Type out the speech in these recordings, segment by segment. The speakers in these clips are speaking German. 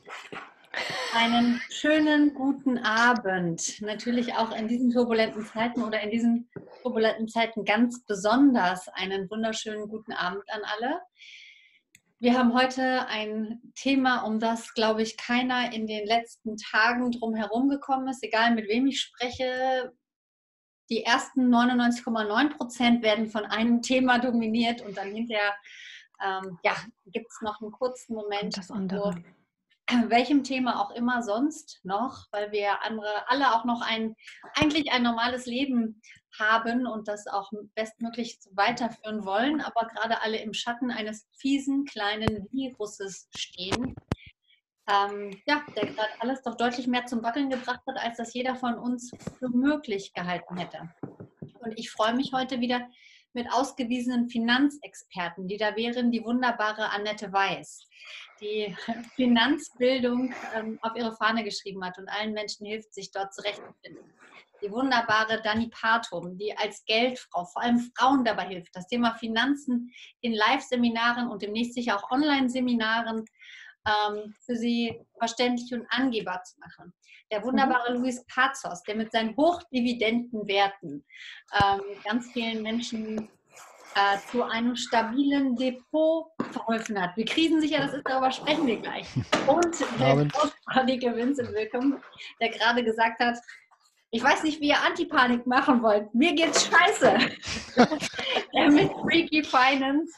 Einen schönen guten Abend. Natürlich auch in diesen turbulenten Zeiten oder in diesen turbulenten Zeiten ganz besonders einen wunderschönen guten Abend an alle. Wir haben heute ein Thema, um das, glaube ich, keiner in den letzten Tagen drum herum gekommen ist, egal mit wem ich spreche. Die ersten 99,9% werden von einem Thema dominiert und dann hinterher gibt es noch einen kurzen Moment, das andere. welchem Thema auch immer sonst noch, weil wir alle auch noch eigentlich ein normales Leben haben und das auch bestmöglich weiterführen wollen, aber gerade alle im Schatten eines fiesen kleinen Viruses stehen, der gerade alles doch deutlich mehr zum Wackeln gebracht hat, als das jeder von uns für möglich gehalten hätte. Und ich freue mich heute wieder mit ausgewiesenen Finanzexperten, die da wären die wunderbare Annette Weiß, die Finanzbildung auf ihre Fahne geschrieben hat und allen Menschen hilft, sich dort zurechtzufinden. Die wunderbare Dani Partum, die als Geldfrau vor allem Frauen dabei hilft, das Thema Finanzen in Live-Seminaren und demnächst sicher auch Online-Seminaren für sie verständlich und angehbar zu machen. Der wunderbare Luis Pazos, der mit seinen Hochdividendenwerten ganz vielen Menschen zu einem stabilen Depot verholfen hat. Wie krisensicher das ist, darüber sprechen wir gleich. Und der großartige Vincent Willkommen, der gerade gesagt hat, ich weiß nicht, wie ihr Antipanik machen wollt. Mir geht's scheiße. Der mit Freaky Finance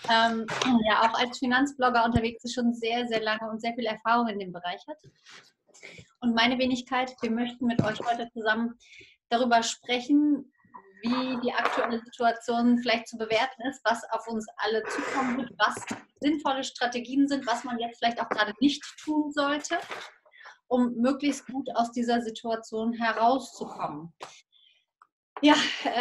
auch als Finanzblogger unterwegs ist, schon sehr, sehr lange und sehr viel Erfahrung in dem Bereich hat. Und meine Wenigkeit, wir möchten mit euch heute zusammen darüber sprechen, wie die aktuelle Situation vielleicht zu bewerten ist, was auf uns alle zukommen wird, was sinnvolle Strategien sind, was man jetzt vielleicht auch gerade nicht tun sollte, um möglichst gut aus dieser Situation herauszukommen. Ja,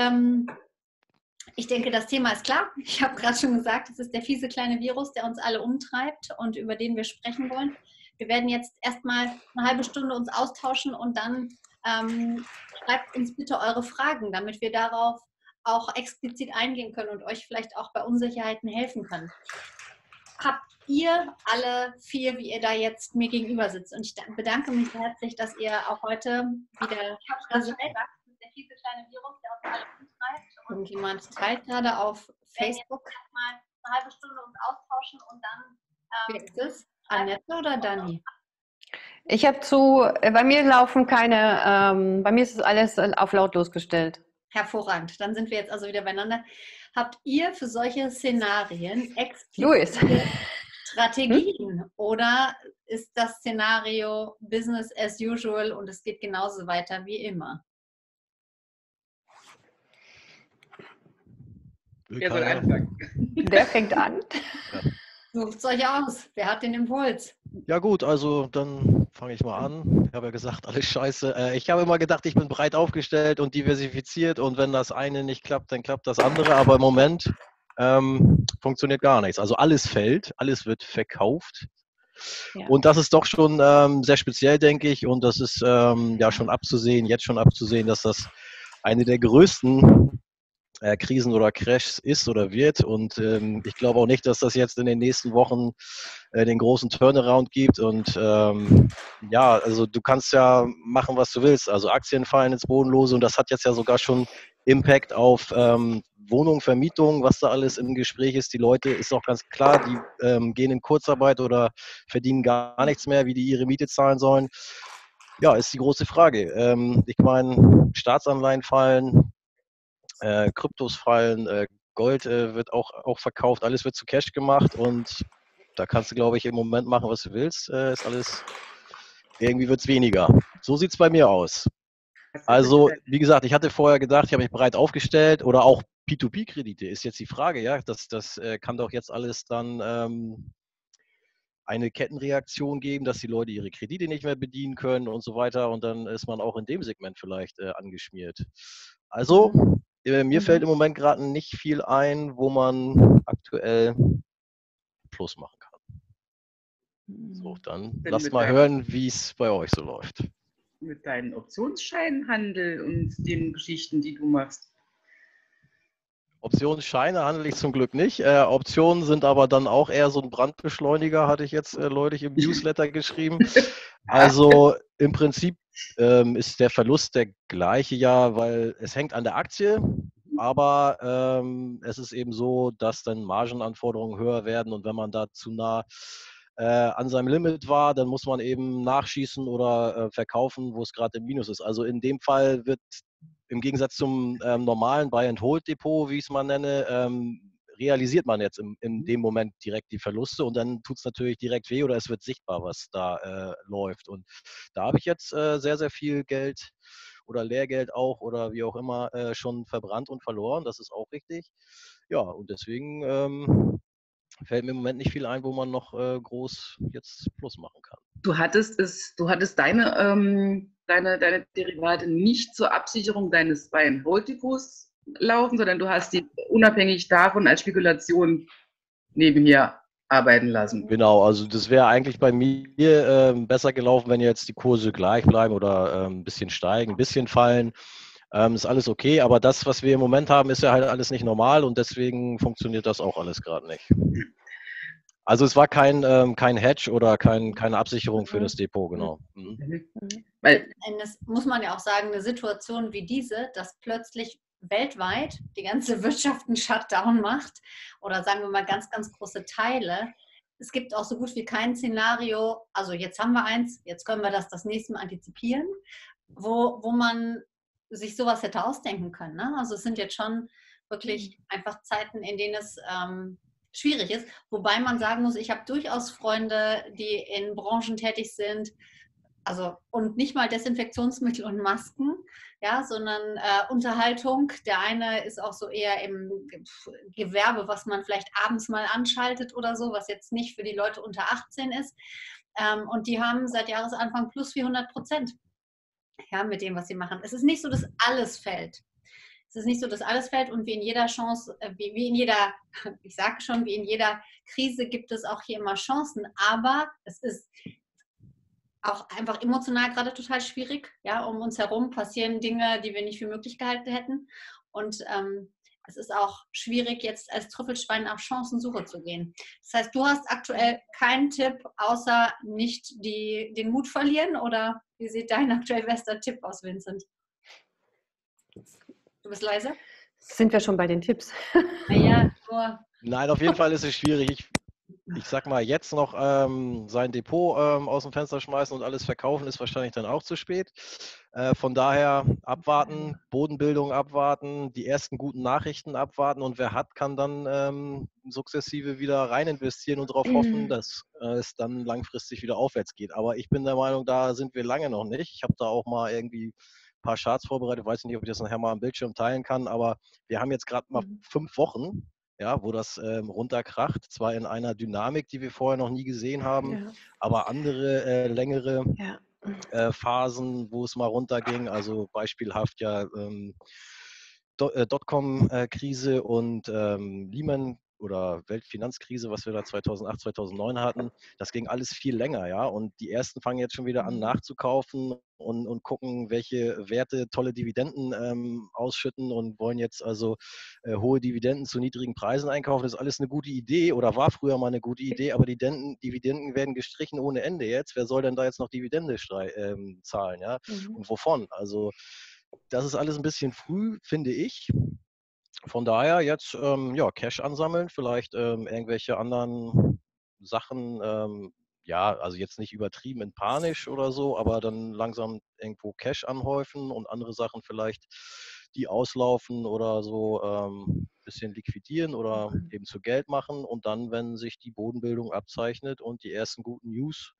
ich denke, das Thema ist klar. Ich habe gerade schon gesagt, es ist der fiese kleine Virus, der uns alle umtreibt und über den wir sprechen wollen. Wir werden jetzt erstmal eine halbe Stunde uns austauschen und dann schreibt uns bitte eure Fragen, damit wir darauf auch explizit eingehen können und euch vielleicht auch bei Unsicherheiten helfen können. Habt ihr alle vier, wie ihr da jetzt mir gegenüber sitzt? Und ich bedanke mich herzlich, dass ihr auch heute wieder da seid. Der fiese kleine Virus, der uns alle umtreibt. Und jemand teilt gerade auf Facebook. Wir werden mal eine halbe Stunde uns austauschen und dann. Wer ist es? Annette oder Dani? Ich habe bei mir laufen keine, bei mir ist es alles auf lautlos gestellt. Hervorragend. Dann sind wir jetzt also wieder beieinander. Habt ihr für solche Szenarien explizite Strategien oder ist das Szenario Business as usual und es geht genauso weiter wie immer? Wer soll anfangen? Wer fängt an? Sucht es euch aus. Wer hat den Impuls? Ja gut, also dann fange ich mal an. Ich habe ja gesagt, alles scheiße. Ich habe immer gedacht, ich bin breit aufgestellt und diversifiziert und wenn das eine nicht klappt, dann klappt das andere. Aber im Moment funktioniert gar nichts. Also alles fällt, alles wird verkauft. Ja. Und das ist doch schon sehr speziell, denke ich. Und das ist ja schon jetzt schon abzusehen, dass das eine der größten Krisen oder Crashs ist oder wird. Und ich glaube auch nicht, dass das jetzt in den nächsten Wochen den großen Turnaround gibt. Und also du kannst ja machen, was du willst. Also Aktien fallen ins Bodenlose und das hat jetzt ja sogar schon Impact auf Wohnung, Vermietung, was da alles im Gespräch ist. Die Leute, ist auch ganz klar, die gehen in Kurzarbeit oder verdienen gar nichts mehr, wie die ihre Miete zahlen sollen. Ja, ist die große Frage. Ich meine, Staatsanleihen fallen, Kryptos fallen, Gold wird auch verkauft, alles wird zu Cash gemacht und da kannst du, glaube ich, im Moment machen, was du willst. Ist alles, irgendwie wird es weniger. So sieht es bei mir aus. Also, wie gesagt, ich hatte vorher gedacht, ich habe mich breit aufgestellt oder auch P2P-Kredite ist jetzt die Frage, ja, das kann doch jetzt alles dann eine Kettenreaktion geben, dass die Leute ihre Kredite nicht mehr bedienen können und so weiter und dann ist man auch in dem Segment vielleicht angeschmiert. Also, mir fällt im Moment gerade nicht viel ein, wo man aktuell Plus machen kann. So, dann lasst mal hören, wie es bei euch so läuft. Mit deinem Optionsscheinhandel und den Geschichten, die du machst. Optionsscheine handle ich zum Glück nicht. Optionen sind aber dann auch eher so ein Brandbeschleuniger, hatte ich jetzt neulich im Newsletter geschrieben. Also im Prinzip ist der Verlust der gleiche, ja, weil es hängt an der Aktie, aber es ist eben so, dass dann Margenanforderungen höher werden und wenn man da zu nah an seinem Limit war, dann muss man eben nachschießen oder verkaufen, wo es gerade im Minus ist. Also in dem Fall wird im Gegensatz zum normalen Buy-and-Hold-Depot, wie ich es mal nenne, realisiert man jetzt in dem Moment direkt die Verluste und dann tut es natürlich direkt weh oder es wird sichtbar, was da läuft. Und da habe ich jetzt sehr, sehr viel Geld oder Lehrgeld auch oder wie auch immer schon verbrannt und verloren. Das ist auch richtig. Ja, und deswegen fällt mir im Moment nicht viel ein, wo man noch groß jetzt Plus machen kann. Du hattest deine Derivate nicht zur Absicherung deines Buy-and-Hold-Depots laufen, sondern du hast die unabhängig davon als Spekulation nebenher arbeiten lassen. Genau, also das wäre eigentlich bei mir besser gelaufen, wenn jetzt die Kurse gleich bleiben oder ein bisschen steigen, ein bisschen fallen. Ist alles okay, aber das, was wir im Moment haben, ist ja halt alles nicht normal und deswegen funktioniert das auch alles gerade nicht. Also es war kein Hedge oder keine Absicherung für das Depot, genau. Weil Das muss man ja auch sagen, eine Situation wie diese, dass plötzlich weltweit die ganze Wirtschaft einen Shutdown macht oder sagen wir mal ganz, ganz große Teile. Es gibt auch so gut wie kein Szenario, also jetzt haben wir eins, jetzt können wir das nächste Mal antizipieren, wo man sich sowas hätte ausdenken können. Ne? Also es sind jetzt schon wirklich einfach Zeiten, in denen es schwierig ist. Wobei man sagen muss, ich habe durchaus Freunde, die in Branchen tätig sind, also und nicht mal Desinfektionsmittel und Masken, ja, sondern Unterhaltung. Der eine ist auch so eher im Gewerbe, was man vielleicht abends mal anschaltet oder so, was jetzt nicht für die Leute unter 18 ist. Und die haben seit Jahresanfang plus 400%, ja, mit dem, was sie machen. Es ist nicht so, dass alles fällt. Es ist nicht so, dass alles fällt und wie in jeder Chance, wie in jeder, ich sage schon, wie in jeder Krise gibt es auch hier immer Chancen, aber es ist auch einfach emotional gerade total schwierig. Ja, um uns herum passieren Dinge, die wir nicht für möglich gehalten hätten. Und es ist auch schwierig, jetzt als Trüffelschwein auf Chancensuche zu gehen. Das heißt, du hast aktuell keinen Tipp, außer nicht den Mut verlieren? Oder wie sieht dein aktuell bester Tipp aus, Vincent? Du bist leise? Sind wir schon bei den Tipps? Naja, nur. Nein, auf jeden Fall ist es schwierig. Ich sag mal, jetzt noch sein Depot aus dem Fenster schmeißen und alles verkaufen, ist wahrscheinlich dann auch zu spät. Von daher abwarten, Bodenbildung abwarten, die ersten guten Nachrichten abwarten und wer hat, kann dann sukzessive wieder rein investieren und darauf hoffen, dass es dann langfristig wieder aufwärts geht. Aber ich bin der Meinung, da sind wir lange noch nicht. Ich habe da auch mal irgendwie ein paar Charts vorbereitet, weiß nicht, ob ich das nachher mal am Bildschirm teilen kann, aber wir haben jetzt gerade mal 5 Wochen, ja, wo das runterkracht, zwar in einer Dynamik, die wir vorher noch nie gesehen haben, Ja. aber andere längere Ja. Phasen, wo es mal runterging, also beispielhaft ja Dotcom-Krise und Lehman oder Weltfinanzkrise, was wir da 2008, 2009 hatten, das ging alles viel länger, ja. Und die ersten fangen jetzt schon wieder an nachzukaufen und gucken, welche Werte tolle Dividenden ausschütten und wollen jetzt also hohe Dividenden zu niedrigen Preisen einkaufen. Das ist alles eine gute Idee oder war früher mal eine gute Idee, aber die Dividenden werden gestrichen ohne Ende jetzt. Wer soll denn da jetzt noch Dividende zahlen, ja? Und wovon? Also das ist alles ein bisschen früh, finde ich. Von daher jetzt ja, Cash ansammeln, vielleicht irgendwelche anderen Sachen, ja, also jetzt nicht übertrieben in panisch oder so, aber dann langsam irgendwo Cash anhäufen und andere Sachen vielleicht, die auslaufen oder so bisschen liquidieren oder eben zu Geld machen und dann, wenn sich die Bodenbildung abzeichnet und die ersten guten News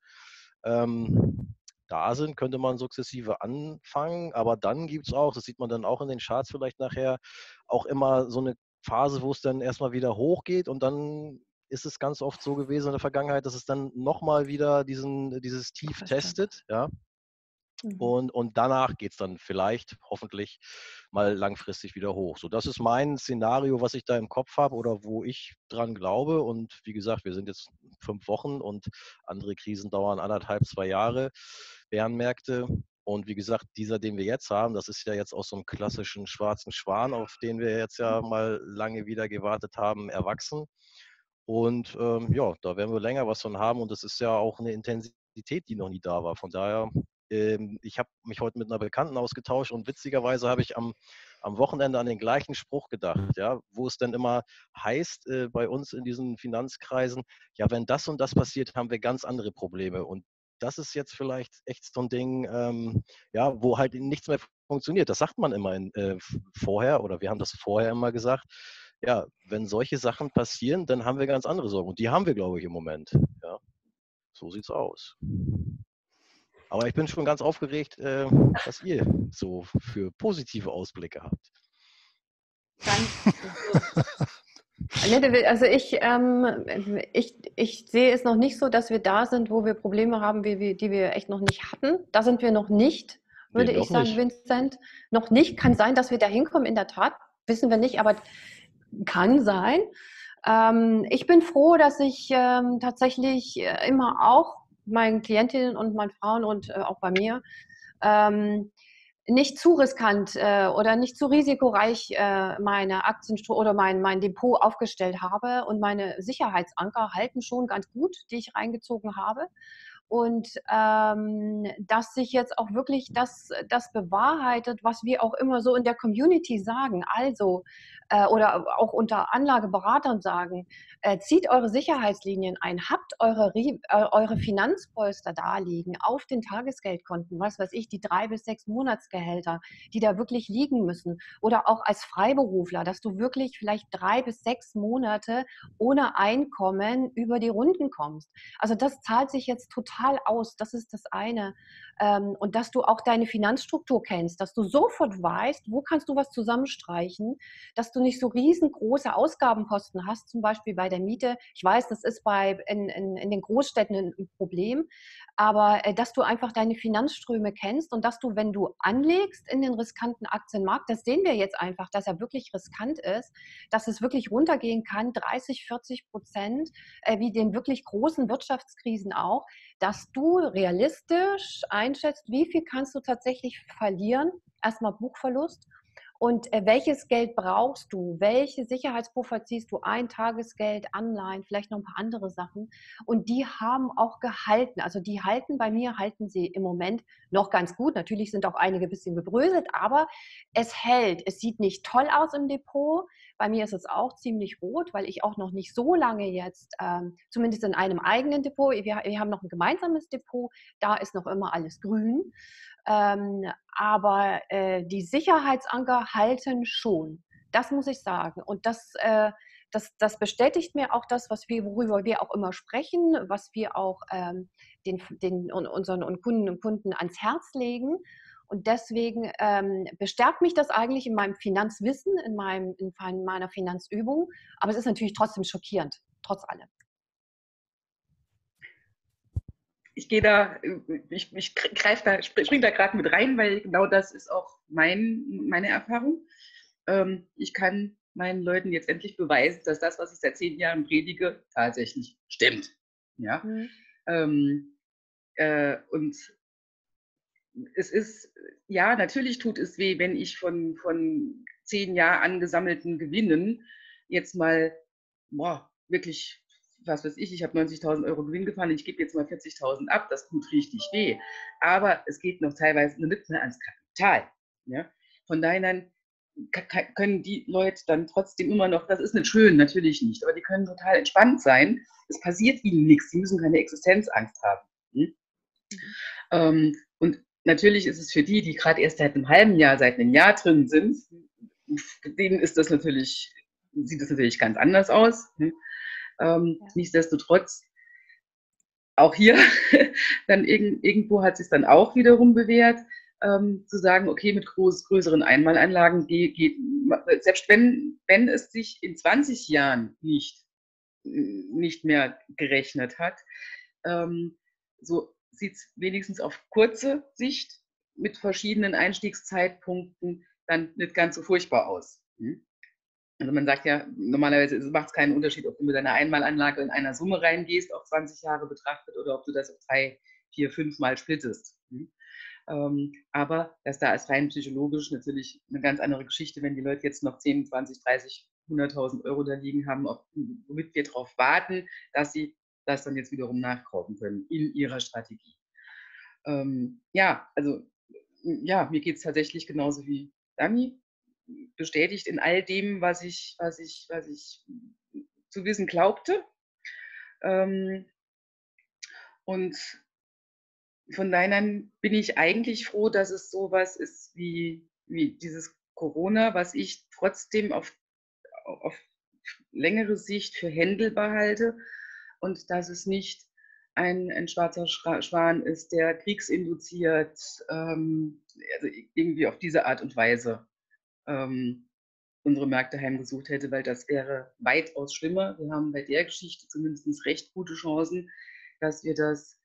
da sind, könnte man sukzessive anfangen, aber dann gibt es auch, das sieht man dann auch in den Charts vielleicht nachher, auch immer so eine Phase, wo es dann erstmal wieder hochgeht und dann ist es ganz oft so gewesen in der Vergangenheit, dass es dann nochmal wieder dieses Tief testet, ja. Und danach geht es dann vielleicht, hoffentlich, mal langfristig wieder hoch. So, das ist mein Szenario, was ich da im Kopf habe oder wo ich dran glaube. Und wie gesagt, wir sind jetzt 5 Wochen und andere Krisen dauern 1,5, 2 Jahre, Bärenmärkte. Und wie gesagt, dieser, den wir jetzt haben, das ist ja jetzt aus so einem klassischen schwarzen Schwan, auf den wir jetzt ja mal lange wieder gewartet haben, erwachsen. Und ja, da werden wir länger was von haben. Und das ist ja auch eine Intensität, die noch nie da war. Von daher, ich habe mich heute mit einer Bekannten ausgetauscht und witzigerweise habe ich am Wochenende an den gleichen Spruch gedacht, ja, wo es dann immer heißt bei uns in diesen Finanzkreisen, ja, wenn das und das passiert, haben wir ganz andere Probleme. Und das ist jetzt vielleicht echt so ein Ding, ja, wo halt nichts mehr funktioniert. Das sagt man immer vorher, oder wir haben das vorher immer gesagt. Ja, wenn solche Sachen passieren, dann haben wir ganz andere Sorgen. Und die haben wir, glaube ich, im Moment. Ja, so sieht's aus. Aber ich bin schon ganz aufgeregt, was ihr so für positive Ausblicke habt. Also ich sehe es noch nicht so, dass wir da sind, wo wir Probleme haben, die wir echt noch nicht hatten. Da sind wir noch nicht, würde ich sagen, Vincent. Noch nicht. Kann sein, dass wir da hinkommen, in der Tat. Wissen wir nicht, aber kann sein. Ich bin froh, dass ich tatsächlich immer auch meinen Klientinnen und meinen Frauen und auch bei mir nicht zu riskant oder nicht zu risikoreich meine Aktienstruktur oder mein Depot aufgestellt habe, und meine Sicherheitsanker halten schon ganz gut, die ich reingezogen habe. Und dass sich jetzt auch wirklich das bewahrheitet, was wir auch immer so in der Community sagen, also oder auch unter Anlageberatern sagen, zieht eure Sicherheitslinien ein, habt eure Finanzpolster da liegen auf den Tagesgeldkonten, was weiß ich, die 3 bis 6 Monatsgehälter, die da wirklich liegen müssen, oder auch als Freiberufler, dass du wirklich vielleicht 3 bis 6 Monate ohne Einkommen über die Runden kommst. Also das zahlt sich jetzt total aus, das ist das eine. Und dass du auch deine Finanzstruktur kennst, dass du sofort weißt, wo kannst du was zusammenstreichen, dass du nicht so riesengroße Ausgabenposten hast, zum Beispiel bei der Miete. Ich weiß, das ist in den Großstädten ein Problem, aber dass du einfach deine Finanzströme kennst und dass du, wenn du anlegst in den riskanten Aktienmarkt, das sehen wir jetzt einfach, dass er wirklich riskant ist, dass es wirklich runtergehen kann, 30-40%, wie den wirklich großen Wirtschaftskrisen auch, dass du realistisch einschätzt, wie viel kannst du tatsächlich verlieren, erstmal Buchverlust, und welches Geld brauchst du, welche Sicherheitspuffer ziehst du ein, Tagesgeld, Anleihen, vielleicht noch ein paar andere Sachen, und die haben auch gehalten, also die halten sie im Moment noch ganz gut, natürlich sind auch einige ein bisschen gebröselt, aber es hält, es sieht nicht toll aus im Depot, bei mir ist es auch ziemlich rot, weil ich auch noch nicht so lange jetzt, zumindest in einem eigenen Depot, wir haben noch ein gemeinsames Depot, da ist noch immer alles grün. Aber die Sicherheitsanker halten schon. Das muss ich sagen. Und das bestätigt mir auch das, worüber wir auch immer sprechen, was wir auch unseren Kunden und Kunden ans Herz legen. Und deswegen bestärkt mich das eigentlich in meinem Finanzwissen, in meiner Finanzübung. Aber es ist natürlich trotzdem schockierend, trotz allem. Ich springe da gerade mit rein, weil genau das ist auch meine Erfahrung. Ich kann meinen Leuten jetzt endlich beweisen, dass das, was ich seit 10 Jahren predige, tatsächlich stimmt. Ja? Und es ist, ja, natürlich tut es weh, wenn ich von 10 Jahren angesammelten Gewinnen jetzt mal, wirklich, was weiß ich habe 90.000 Euro Gewinn gefahren, ich gebe jetzt mal 40.000 ab, das tut richtig weh. Aber es geht noch teilweise nicht mehr ans Kapital. Ja? Von daher können die Leute dann trotzdem immer noch, das ist nicht schön, natürlich nicht, aber die können total entspannt sein. Es passiert ihnen nichts, sie müssen keine Existenzangst haben. Und natürlich ist es für die gerade erst seit einem halben Jahr, seit einem Jahr drin sind, denen sieht das natürlich ganz anders aus. Nichtsdestotrotz, auch hier, dann irgendwo hat es sich dann auch wiederum bewährt, zu sagen, okay, mit größeren Einmalanlagen geht, selbst wenn es sich in 20 Jahren nicht mehr gerechnet hat, so sieht es wenigstens auf kurze Sicht mit verschiedenen Einstiegszeitpunkten dann nicht ganz so furchtbar aus. Also man sagt ja, normalerweise macht es keinen Unterschied, ob du mit einer Einmalanlage in einer Summe reingehst, auf 20 Jahre betrachtet, oder ob du das auf 3, 4, 5 Mal splittest. Aber das da ist rein psychologisch natürlich eine ganz andere Geschichte, wenn die Leute jetzt noch 10, 20, 30, 100.000 Euro da liegen haben, womit wir darauf warten, dass sie das dann jetzt wiederum nachkaufen können in ihrer Strategie. Ja, also ja, mir geht es tatsächlich genauso wie Dani, bestätigt in all dem, was ich zu wissen glaubte. Und von daher bin ich eigentlich froh, dass es sowas ist wie dieses Corona, was ich trotzdem auf längere Sicht für händelbar halte und dass es nicht ein schwarzer Schwan ist, der kriegsinduziert, also irgendwie auf diese Art und Weise unsere Märkte heimgesucht hätte, weil das wäre weitaus schlimmer. Wir haben bei der Geschichte zumindest recht gute Chancen, dass wir das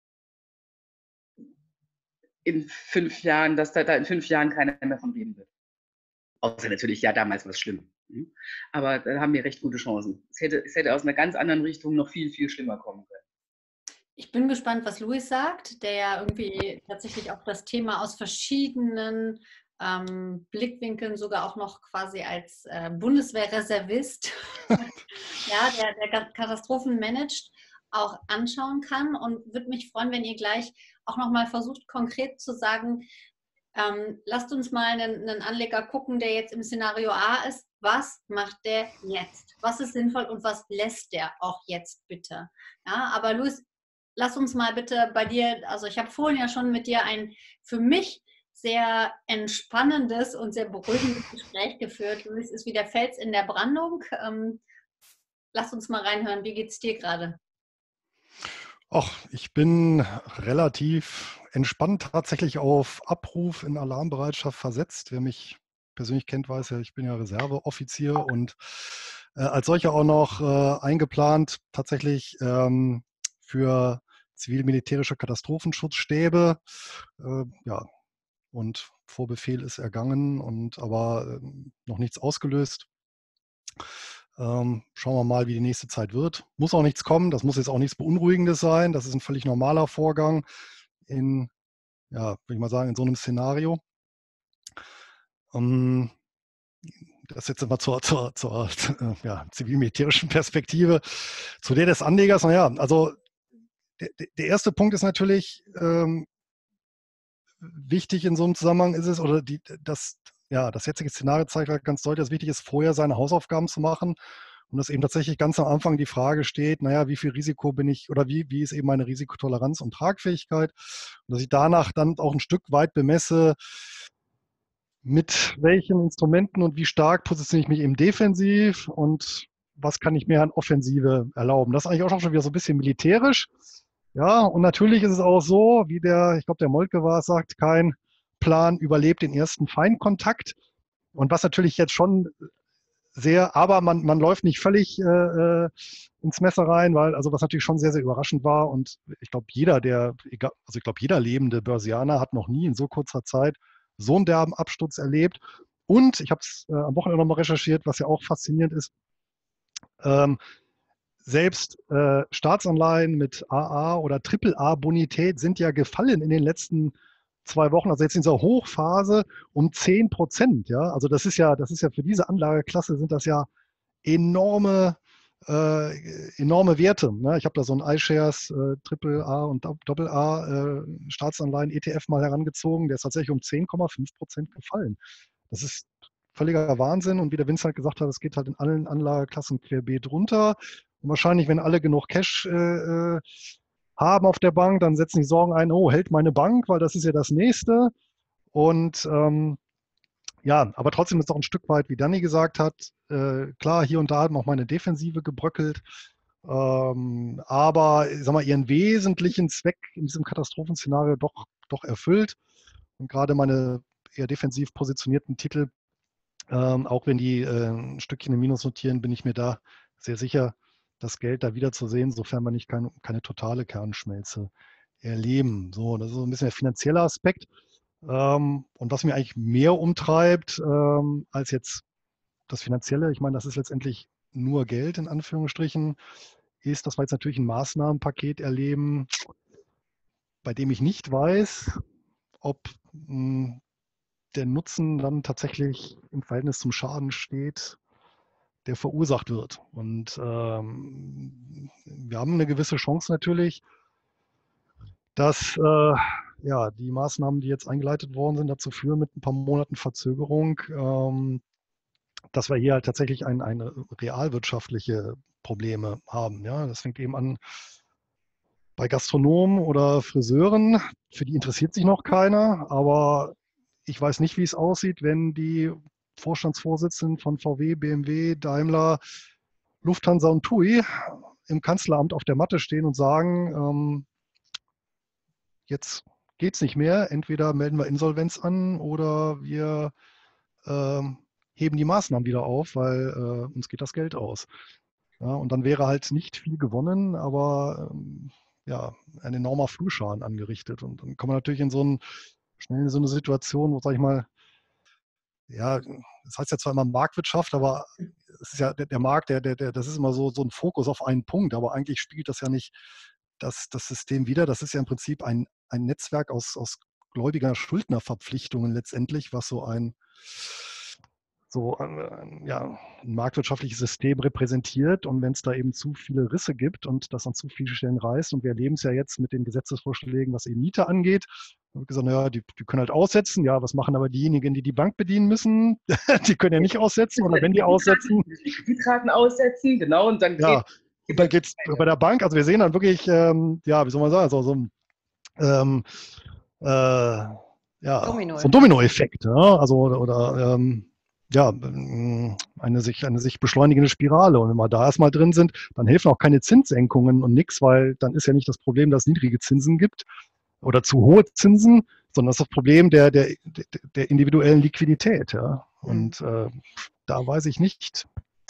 in 5 Jahren, dass da in 5 Jahren keiner mehr von reden wird. Außer natürlich, ja, damals war es schlimm. Aber da haben wir recht gute Chancen. Es hätte aus einer ganz anderen Richtung noch viel, viel schlimmer kommen können. Ich bin gespannt, was Luis sagt, der ja irgendwie tatsächlich auch das Thema aus verschiedenen Blickwinkeln sogar auch noch quasi als Bundeswehrreservist, ja, der Katastrophen managt, auch anschauen kann, und würde mich freuen, wenn ihr gleich auch nochmal versucht, konkret zu sagen, lasst uns mal einen Anleger gucken, der jetzt im Szenario A ist. Was macht der jetzt? Was ist sinnvoll und was lässt der auch jetzt bitte? Ja, aber Luis, lass uns mal bitte bei dir, also ich habe vorhin ja schon mit dir ein für mich sehr entspannendes und sehr beruhigendes Gespräch geführt. Luis ist wie der Fels in der Brandung. Lass uns mal reinhören, wie geht es dir gerade? Ach, ich bin relativ entspannt tatsächlich auf Abruf in Alarmbereitschaft versetzt. Wer mich persönlich kennt, weiß ja, ich bin ja Reserveoffizier und als solcher auch noch eingeplant tatsächlich für zivil-militärische Katastrophenschutzstäbe. Ja, und Vorbefehl ist ergangen und aber noch nichts ausgelöst. Schauen wir mal, wie die nächste Zeit wird. Muss auch nichts kommen, das muss jetzt auch nichts Beunruhigendes sein. Das ist ein völlig normaler Vorgang in, ja, würde ich mal sagen, in so einem Szenario. Das jetzt immer zur ja, zivil-militärischen Perspektive. Zu der des Anlegers, naja, also der erste Punkt ist natürlich wichtig in so einem Zusammenhang ist es, oder das jetzige Szenario zeigt halt ganz deutlich, dass es wichtig ist, vorher seine Hausaufgaben zu machen und dass eben tatsächlich ganz am Anfang die Frage steht, naja, wie viel Risiko bin ich oder wie ist eben meine Risikotoleranz und Tragfähigkeit, und dass ich danach dann auch ein Stück weit bemesse, mit welchen Instrumenten und wie stark positioniere ich mich eben defensiv und was kann ich mir an Offensive erlauben. Das ist eigentlich auch schon wieder so ein bisschen militärisch. Ja, und natürlich ist es auch so, wie ich glaube, der Moltke war, sagt, kein Plan überlebt den ersten Feindkontakt. Und was natürlich jetzt schon aber man läuft nicht völlig ins Messer rein, weil, also was natürlich schon sehr, sehr überraschend war. Und ich glaube, jeder lebende Börsianer hat noch nie in so kurzer Zeit so einen derben Absturz erlebt. Und ich habe es am Wochenende nochmal recherchiert, was ja auch faszinierend ist. Selbst Staatsanleihen mit AA oder AAA-Bonität sind ja gefallen in den letzten 2 Wochen, also jetzt in dieser Hochphase um 10%. Ja? Also das ist ja für diese Anlageklasse sind das ja enorme Werte. Ne? Ich habe da so ein iShares AAA und AA Staatsanleihen ETF mal herangezogen, der ist tatsächlich um 10,5% gefallen. Das ist völliger Wahnsinn, und wie der Vincent gesagt hat, es geht halt in allen Anlageklassen querbeet runter. Und wahrscheinlich, wenn alle genug Cash haben auf der Bank, dann setzen die Sorgen ein, oh, hält meine Bank, weil das ist ja das Nächste. Und ja, aber trotzdem ist doch ein Stück weit, wie Danny gesagt hat, klar, hier und da hat auch meine Defensive gebröckelt. Aber ich sag mal, ihren wesentlichen Zweck in diesem Katastrophenszenario doch erfüllt. Und gerade meine eher defensiv positionierten Titel, auch wenn die ein Stückchen im Minus notieren, bin ich mir da sehr sicher, das Geld da wiederzusehen, sofern wir nicht keine totale Kernschmelze erleben. So, das ist so ein bisschen der finanzielle Aspekt. Und was mir eigentlich mehr umtreibt als jetzt das Finanzielle, ich meine, das ist letztendlich nur Geld in Anführungsstrichen, ist, dass wir jetzt natürlich ein Maßnahmenpaket erleben, bei dem ich nicht weiß, ob der Nutzen dann tatsächlich im Verhältnis zum Schaden steht, der verursacht wird. Und wir haben eine gewisse Chance natürlich, dass ja, die Maßnahmen, die jetzt eingeleitet worden sind, dazu führen mit ein paar Monaten Verzögerung, dass wir hier halt tatsächlich eine realwirtschaftliche Probleme haben. Ja? Das fängt eben an bei Gastronomen oder Friseuren, für die interessiert sich noch keiner, aber ich weiß nicht, wie es aussieht, wenn die Vorstandsvorsitzenden von VW, BMW, Daimler, Lufthansa und TUI im Kanzleramt auf der Matte stehen und sagen, jetzt geht es nicht mehr, entweder melden wir Insolvenz an oder wir heben die Maßnahmen wieder auf, weil uns geht das Geld aus. Ja, und dann wäre halt nicht viel gewonnen, aber ja, ein enormer Flugschaden angerichtet. Und dann kommt man natürlich schnell in so eine Situation, wo, sag ich mal, ja, das heißt ja zwar immer Marktwirtschaft, aber es ist ja der Markt, das ist immer so ein Fokus auf einen Punkt, aber eigentlich spiegelt das ja nicht das System wider. Das ist ja im Prinzip ein Netzwerk aus gläubiger Schuldnerverpflichtungen letztendlich, was ja, ein marktwirtschaftliches System repräsentiert. Und wenn es da eben zu viele Risse gibt und das an zu vielen Stellen reißt, und wir erleben es ja jetzt mit den Gesetzesvorschlägen, was eben Mieter angeht, dann wird gesagt, naja, die können halt aussetzen. Ja, was machen aber diejenigen, die die Bank bedienen müssen? Die können ja nicht aussetzen. Oder wenn die aussetzen. Die Kreditraten aussetzen, genau. Und dann ja, und dann geht es bei der Bank. Also wir sehen dann wirklich, ja, wie soll man sagen, so ein ja, so ein Dominoeffekt. Ja? Also, oder ja, eine sich beschleunigende Spirale. Und wenn wir da erstmal drin sind, dann helfen auch keine Zinssenkungen und nichts, weil dann ist ja nicht das Problem, dass es niedrige Zinsen gibt oder zu hohe Zinsen, sondern das ist das Problem der individuellen Liquidität. Ja? Und da weiß ich nicht,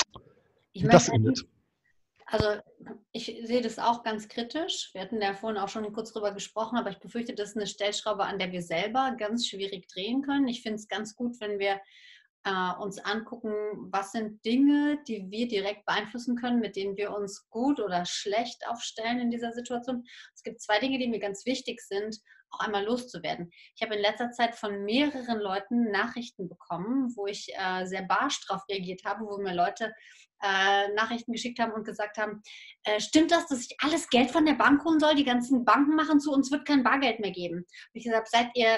wie das endet. Also ich sehe das auch ganz kritisch. Wir hatten ja vorhin auch schon kurz drüber gesprochen, aber ich befürchte, das ist eine Stellschraube, an der wir selber ganz schwierig drehen können. Ich finde es ganz gut, wenn wir uns angucken, was sind Dinge, die wir direkt beeinflussen können, mit denen wir uns gut oder schlecht aufstellen in dieser Situation. Es gibt 2 Dinge, die mir ganz wichtig sind, auch einmal loszuwerden. Ich habe in letzter Zeit von mehreren Leuten Nachrichten bekommen, wo ich sehr barsch drauf reagiert habe, wo mir Leute Nachrichten geschickt haben und gesagt haben, stimmt das, dass ich alles Geld von der Bank holen soll? Die ganzen Banken machen zu, uns wird kein Bargeld mehr geben. Und ich gesagt,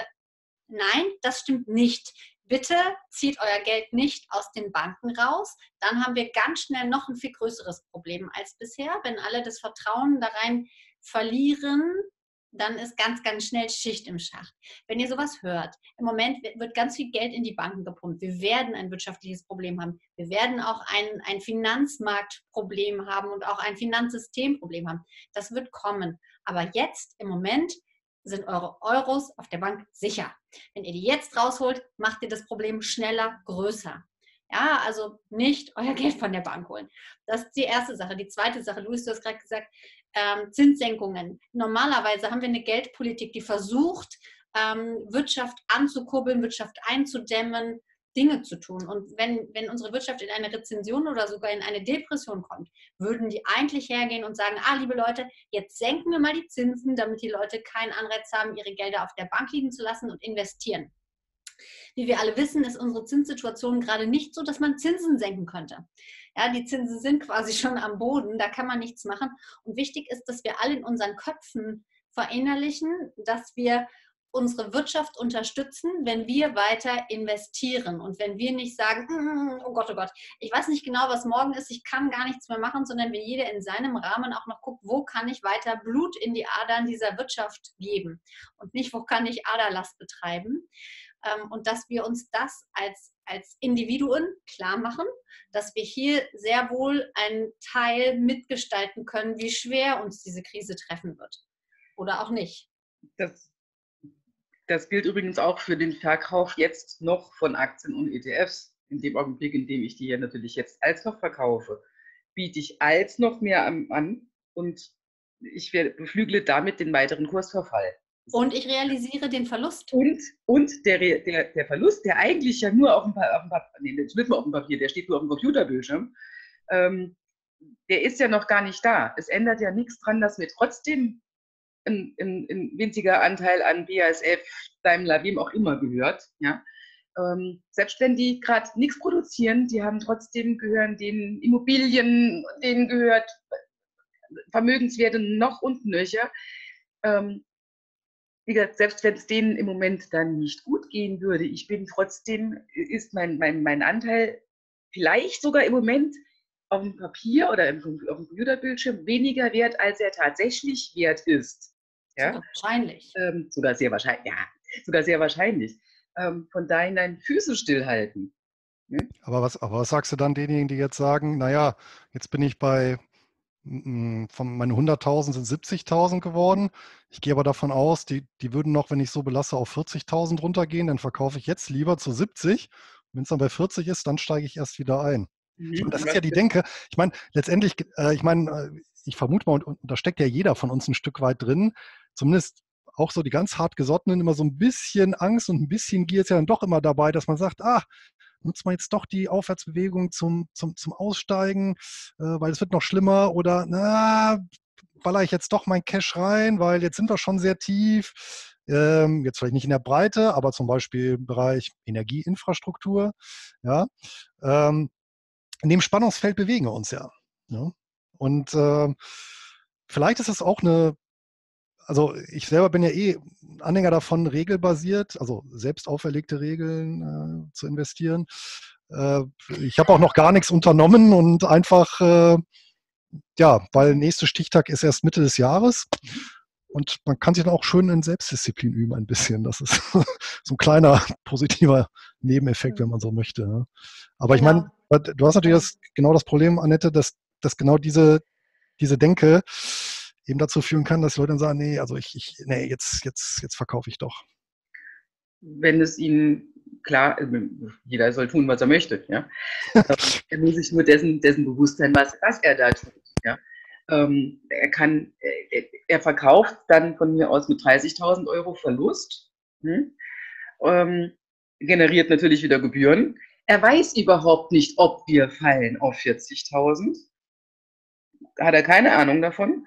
nein, das stimmt nicht. Bitte zieht euer Geld nicht aus den Banken raus. Dann haben wir ganz schnell noch ein viel größeres Problem als bisher. Wenn alle das Vertrauen da rein verlieren, dann ist ganz, ganz schnell Schicht im Schacht. Wenn ihr sowas hört, im Moment wird ganz viel Geld in die Banken gepumpt. Wir werden ein wirtschaftliches Problem haben. Wir werden auch ein Finanzmarktproblem haben und auch ein Finanzsystemproblem haben. Das wird kommen. Aber jetzt im Moment sind eure Euros auf der Bank sicher. Wenn ihr die jetzt rausholt, macht ihr das Problem schneller, größer. Ja, also nicht euer Geld von der Bank holen. Das ist die erste Sache. Die zweite Sache, Luis, du hast gerade gesagt, Zinssenkungen. Normalerweise haben wir eine Geldpolitik, die versucht, Wirtschaft anzukurbeln, Wirtschaft einzudämmen, Dinge zu tun. Und wenn unsere Wirtschaft in eine Rezession oder sogar in eine Depression kommt, würden die eigentlich hergehen und sagen, liebe Leute, jetzt senken wir mal die Zinsen, damit die Leute keinen Anreiz haben, ihre Gelder auf der Bank liegen zu lassen und investieren. Wie wir alle wissen, ist unsere Zinssituation gerade nicht so, dass man Zinsen senken könnte. Ja, die Zinsen sind quasi schon am Boden, da kann man nichts machen. Und wichtig ist, dass wir alle in unseren Köpfen verinnerlichen, dass wir unsere Wirtschaft unterstützen, wenn wir weiter investieren und wenn wir nicht sagen, oh Gott, ich weiß nicht genau, was morgen ist, ich kann gar nichts mehr machen, sondern wenn jeder in seinem Rahmen auch noch guckt, wo kann ich weiter Blut in die Adern dieser Wirtschaft geben und nicht, wo kann ich Aderlass betreiben. Und dass wir uns das als Individuen klar machen, dass wir hier sehr wohl einen Teil mitgestalten können, wie schwer uns diese Krise treffen wird oder auch nicht. Das gilt übrigens auch für den Verkauf jetzt noch von Aktien und ETFs. In dem Augenblick, in dem ich die hier natürlich jetzt als noch verkaufe, biete ich als noch mehr an und ich beflügle damit den weiteren Kursverfall. Und ich realisiere den Verlust. Und der Verlust, der eigentlich ja nur auf dem Papier, der steht nur auf dem Computerbildschirm, der ist ja noch gar nicht da. Es ändert ja nichts dran, dass wir trotzdem ein winziger Anteil an BASF, Daimler, wem auch immer gehört. Ja? Selbst wenn die gerade nichts produzieren, die haben trotzdem, gehören denen Immobilien, denen gehört Vermögenswerte noch und nöcher. Wie gesagt, selbst wenn es denen im Moment dann nicht gut gehen würde, ich bin trotzdem, ist mein Anteil vielleicht sogar im Moment auf dem Papier oder auf dem Computerbildschirm weniger wert, als er tatsächlich wert ist. Ja? Sogar wahrscheinlich. Sogar sehr wahrscheinlich. Ja, sogar sehr wahrscheinlich. Von daher deine Füße stillhalten. Hm? Aber was sagst du dann denjenigen, die jetzt sagen, naja, jetzt bin ich bei, von meinen 100.000 sind 70.000 geworden. Ich gehe aber davon aus, die würden noch, wenn ich so belasse, auf 40.000 runtergehen, dann verkaufe ich jetzt lieber zu 70. Wenn es dann bei 40 ist, dann steige ich erst wieder ein. Ich meine, das ist ja die Denke. Ich meine, letztendlich, ich vermute mal, und da steckt ja jeder von uns ein Stück weit drin, zumindest auch so die ganz hart Gesottenen, immer so ein bisschen Angst und ein bisschen Gier ist ja dann doch immer dabei, dass man sagt, nutzt man jetzt doch die Aufwärtsbewegung zum Aussteigen, weil es wird noch schlimmer, oder baller ich jetzt doch mein Cash rein, weil jetzt sind wir schon sehr tief, jetzt vielleicht nicht in der Breite, aber zum Beispiel im Bereich Energieinfrastruktur, ja, in dem Spannungsfeld bewegen wir uns ja. Ne? Und vielleicht ist es auch also ich selber bin ja Anhänger davon, regelbasiert, also selbst auferlegte Regeln zu investieren. Ich habe auch noch gar nichts unternommen und einfach, weil nächster Stichtag ist erst Mitte des Jahres und man kann sich dann auch schön in Selbstdisziplin üben ein bisschen. Das ist so ein kleiner positiver Nebeneffekt, wenn man so möchte. Ne? Aber ich meine, du hast natürlich genau das Problem, Annette, dass genau diese Denke eben dazu führen kann, dass die Leute dann sagen, nee, also jetzt verkaufe ich doch. Wenn es ihnen, klar, jeder soll tun, was er möchte. Ja? Er muss sich nur dessen bewusst sein, was er da tut. Ja? Er verkauft dann von mir aus mit 30.000 Euro Verlust, generiert natürlich wieder Gebühren. Er weiß überhaupt nicht, ob wir fallen auf 40.000. Hat er keine Ahnung davon.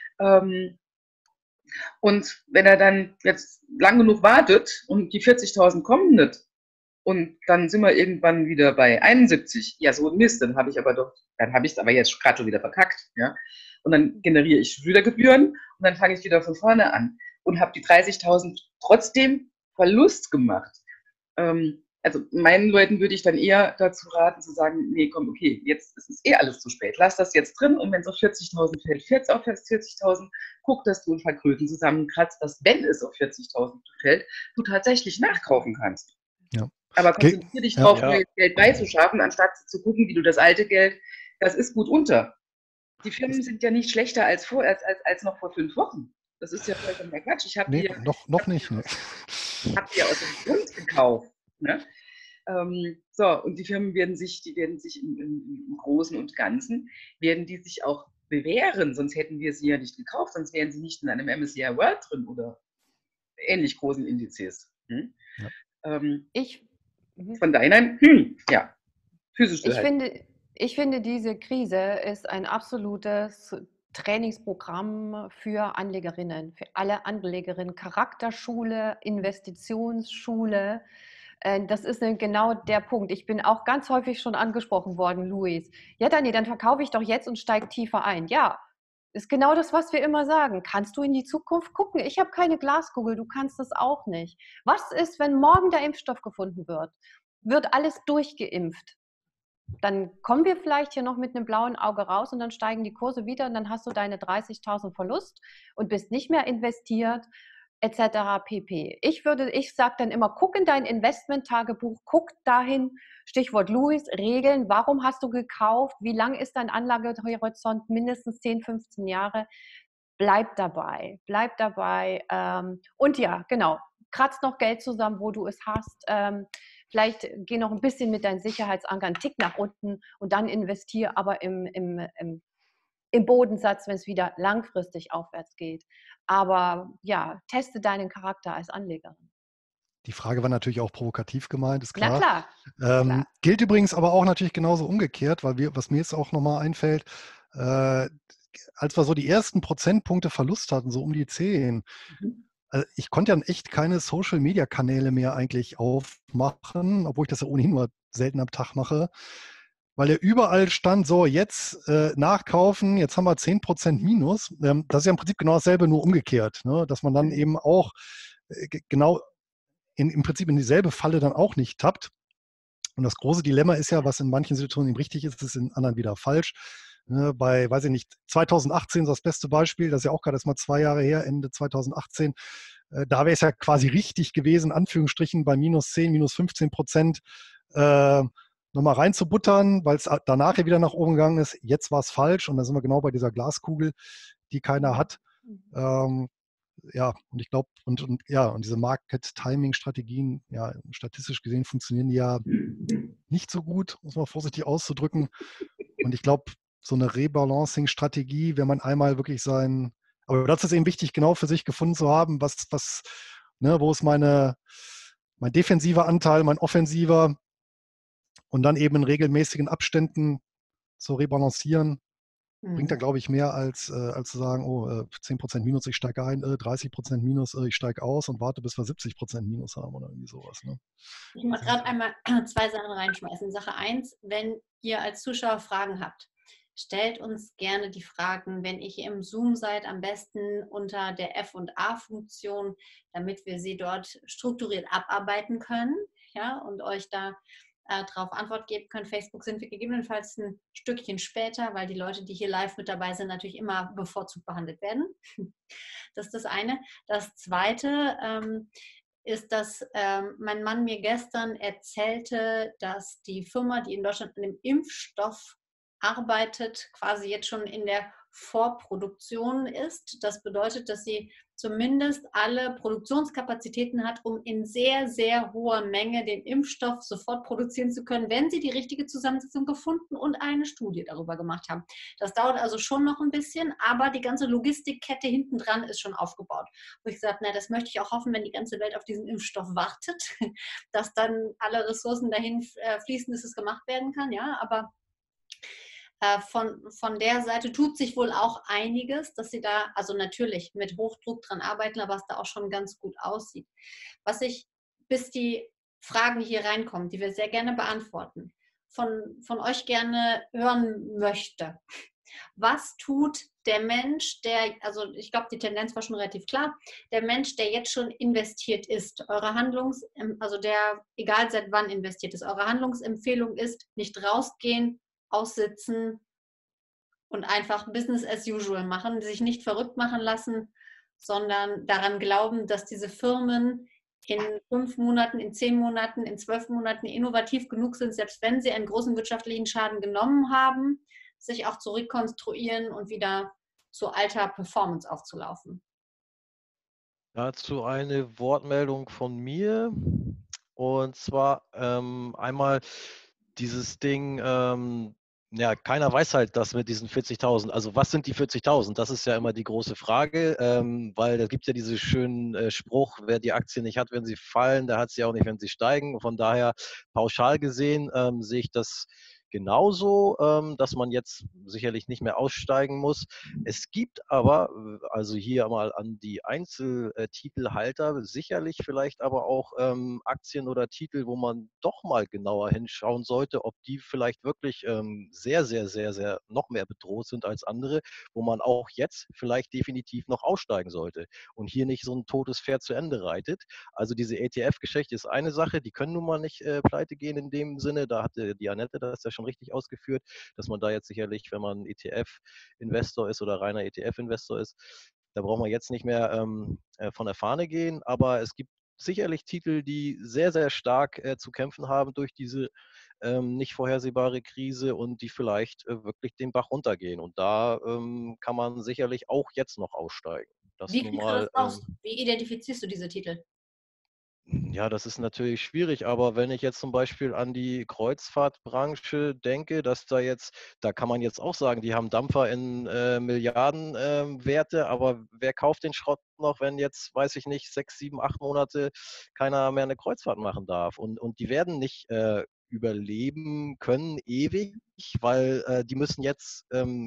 Und wenn er dann jetzt lang genug wartet und die 40.000 kommen nicht und dann sind wir irgendwann wieder bei 71, ja so ein Mist, dann habe ich es aber jetzt gerade schon wieder verkackt, ja. Und dann generiere ich wieder Gebühren und dann fange ich wieder von vorne an und habe die 30.000 trotzdem Verlust gemacht. Also meinen Leuten würde ich dann eher dazu raten, zu sagen, nee, komm, okay, jetzt ist es alles zu spät. Lass das jetzt drin und wenn es auf 40.000 fällt, fällt es auf 40.000. Guck, dass du ein paar Kröten zusammenkratzt, dass, wenn es auf 40.000 fällt, du tatsächlich nachkaufen kannst. Ja. Aber konzentriere dich drauf, neues Geld beizuschaffen, anstatt zu gucken, wie du das alte Geld, das ist gut unter. Die Firmen sind ja nicht schlechter als noch vor 5 Wochen. Das ist ja vollkommen der Quatsch. Ich habe noch nicht. Ne? Habt ihr aus dem Grund gekauft. Ne? Und die Firmen werden sich im Großen und Ganzen, werden die sich auch bewähren, sonst hätten wir sie ja nicht gekauft, sonst wären sie nicht in einem MSCI World drin oder ähnlich großen Indizes. Ja. Von daher, physisch ich finde, diese Krise ist ein absolutes Trainingsprogramm für Anlegerinnen, für alle Anlegerinnen, Charakterschule, Investitionsschule. Das ist genau der Punkt. Ich bin auch ganz häufig schon angesprochen worden, Luis. Ja, Dani, dann verkaufe ich doch jetzt und steige tiefer ein. Ja, ist genau das, was wir immer sagen. Kannst du in die Zukunft gucken? Ich habe keine Glaskugel, du kannst das auch nicht. Was ist, wenn morgen der Impfstoff gefunden wird? Wird alles durchgeimpft? Dann kommen wir vielleicht hier noch mit einem blauen Auge raus und dann steigen die Kurse wieder und dann hast du deine 30.000 Verlust und bist nicht mehr investiert, etc. pp. Ich sage dann immer, guck in dein Investment-Tagebuch, guck dahin, Stichwort Luis, Regeln, warum hast du gekauft, wie lang ist dein Anlagehorizont, mindestens 10, 15 Jahre, bleib dabei. Und ja, genau, kratz noch Geld zusammen, wo du es hast, vielleicht geh noch ein bisschen mit deinen Sicherheitsankern einen Tick nach unten und dann investiere aber im Bodensatz, wenn es wieder langfristig aufwärts geht. Aber ja, teste deinen Charakter als Anlegerin. Die Frage war natürlich auch provokativ gemeint, ist klar. Na klar. Gilt übrigens aber auch natürlich genauso umgekehrt, weil was mir jetzt auch nochmal einfällt, als wir so die ersten Prozentpunkte Verlust hatten, so um die 10, also ich konnte ja echt keine Social-Media-Kanäle mehr eigentlich aufmachen, obwohl ich das ja ohnehin nur selten am Tag mache, weil ja überall stand, so jetzt nachkaufen, jetzt haben wir 10% Minus. Das ist ja im Prinzip genau dasselbe, nur umgekehrt, ne? Dass man dann eben auch genau im Prinzip in dieselbe Falle dann auch nicht tappt. Und das große Dilemma ist ja, was in manchen Situationen eben richtig ist, ist in anderen wieder falsch. Ne, bei, weiß ich nicht, 2018 ist das beste Beispiel, das ist ja auch gerade erst mal 2 Jahre her, Ende 2018. Da wäre es ja quasi richtig gewesen, Anführungsstrichen bei minus 10, minus 15%, nochmal reinzubuttern, weil es danach ja wieder nach oben gegangen ist. Jetzt war es falsch und da sind wir genau bei dieser Glaskugel, die keiner hat. Ja, und ich glaube, und diese Market-Timing-Strategien, ja, statistisch gesehen funktionieren die ja nicht so gut, muss man vorsichtig auszudrücken. Und ich glaube, so eine Rebalancing-Strategie, wenn man einmal wirklich aber das ist eben wichtig, genau für sich gefunden zu haben, wo ist mein defensiver Anteil, mein offensiver, und dann eben in regelmäßigen Abständen zu rebalancieren. Bringt da, glaube ich, mehr als zu sagen, 10% Minus, ich steige ein, 30% Minus, ich steige aus und warte, bis wir 70% Minus haben oder irgendwie sowas. Ne? Ich muss gerade einmal 2 Sachen reinschmeißen. Sache 1, wenn ihr als Zuschauer Fragen habt, stellt uns gerne die Fragen, wenn ihr hier im Zoom seid, am besten unter der F&A-Funktion, damit wir sie dort strukturiert abarbeiten können, ja, und euch da darauf Antwort geben können. Facebook sind wir gegebenenfalls ein Stückchen später, weil die Leute, die hier live mit dabei sind, natürlich immer bevorzugt behandelt werden. Das ist das eine. Das zweite ist, dass mein Mann mir gestern erzählte, dass die Firma, die in Deutschland an dem Impfstoff arbeitet, quasi jetzt schon in der Vorproduktion ist. Das bedeutet, dass sie zumindest alle Produktionskapazitäten hat, um in sehr, sehr hoher Menge den Impfstoff sofort produzieren zu können, wenn sie die richtige Zusammensetzung gefunden und eine Studie darüber gemacht haben. Das dauert also schon noch ein bisschen, aber die ganze Logistikkette hinten dran ist schon aufgebaut. Wo ich gesagt habe, das möchte ich auch hoffen, wenn die ganze Welt auf diesen Impfstoff wartet, dass dann alle Ressourcen dahin fließen, dass es gemacht werden kann. Ja, aber von der Seite tut sich wohl auch einiges, dass sie da, also natürlich mit Hochdruck dran arbeiten, aber es da auch schon ganz gut aussieht. Was ich, bis die Fragen hier reinkommen, die wir sehr gerne beantworten, von euch gerne hören möchte. Was tut der Mensch, also ich glaube, die Tendenz war schon relativ klar, der Mensch, der jetzt schon investiert ist, egal seit wann investiert ist, eure Handlungsempfehlung ist, nicht rausgehen, aussitzen und einfach Business as usual machen, sich nicht verrückt machen lassen, sondern daran glauben, dass diese Firmen in 5 Monaten, in 10 Monaten, in 12 Monaten innovativ genug sind, selbst wenn sie einen großen wirtschaftlichen Schaden genommen haben, sich auch zu rekonstruieren und wieder zu alter Performance aufzulaufen. Dazu eine Wortmeldung von mir. Und zwar einmal dieses Ding, ja, keiner weiß halt das mit diesen 40.000. Also was sind die 40.000? Das ist ja immer die große Frage, weil da gibt es ja diesen schönen Spruch, wer die Aktien nicht hat, wenn sie fallen, der hat sie auch nicht, wenn sie steigen. Von daher pauschal gesehen sehe ich das genauso, dass man jetzt sicherlich nicht mehr aussteigen muss. Es gibt aber, also hier mal an die Einzeltitelhalter, sicherlich vielleicht aber auch Aktien oder Titel, wo man doch mal genauer hinschauen sollte, ob die vielleicht wirklich sehr, sehr, sehr, sehr noch mehr bedroht sind als andere, wo man auch jetzt vielleicht definitiv noch aussteigen sollte und hier nicht so ein totes Pferd zu Ende reitet. Also diese ETF-Geschichte ist eine Sache, die können nun mal nicht pleite gehen in dem Sinne. Da hatte die Annette das ja schon richtig ausgeführt, dass man da jetzt sicherlich, wenn man ETF-Investor ist oder reiner ETF-Investor ist, da braucht man jetzt nicht mehr von der Fahne gehen, aber es gibt sicherlich Titel, die sehr, sehr stark zu kämpfen haben durch diese nicht vorhersehbare Krise und die vielleicht wirklich den Bach runtergehen. Und da kann man sicherlich auch jetzt noch aussteigen. Das Wie nun kriegst du mal, das raus? Wie identifizierst du diese Titel? ja, das ist natürlich schwierig, aber wenn ich jetzt zum Beispiel an die Kreuzfahrtbranche denke, da kann man jetzt auch sagen, die haben Dampfer in Milliardenwerte, aber wer kauft den Schrott noch, wenn jetzt, weiß ich nicht, 6, 7, 8 Monate keiner mehr eine Kreuzfahrt machen darf? Und die werden nicht überleben können ewig, weil die müssen jetzt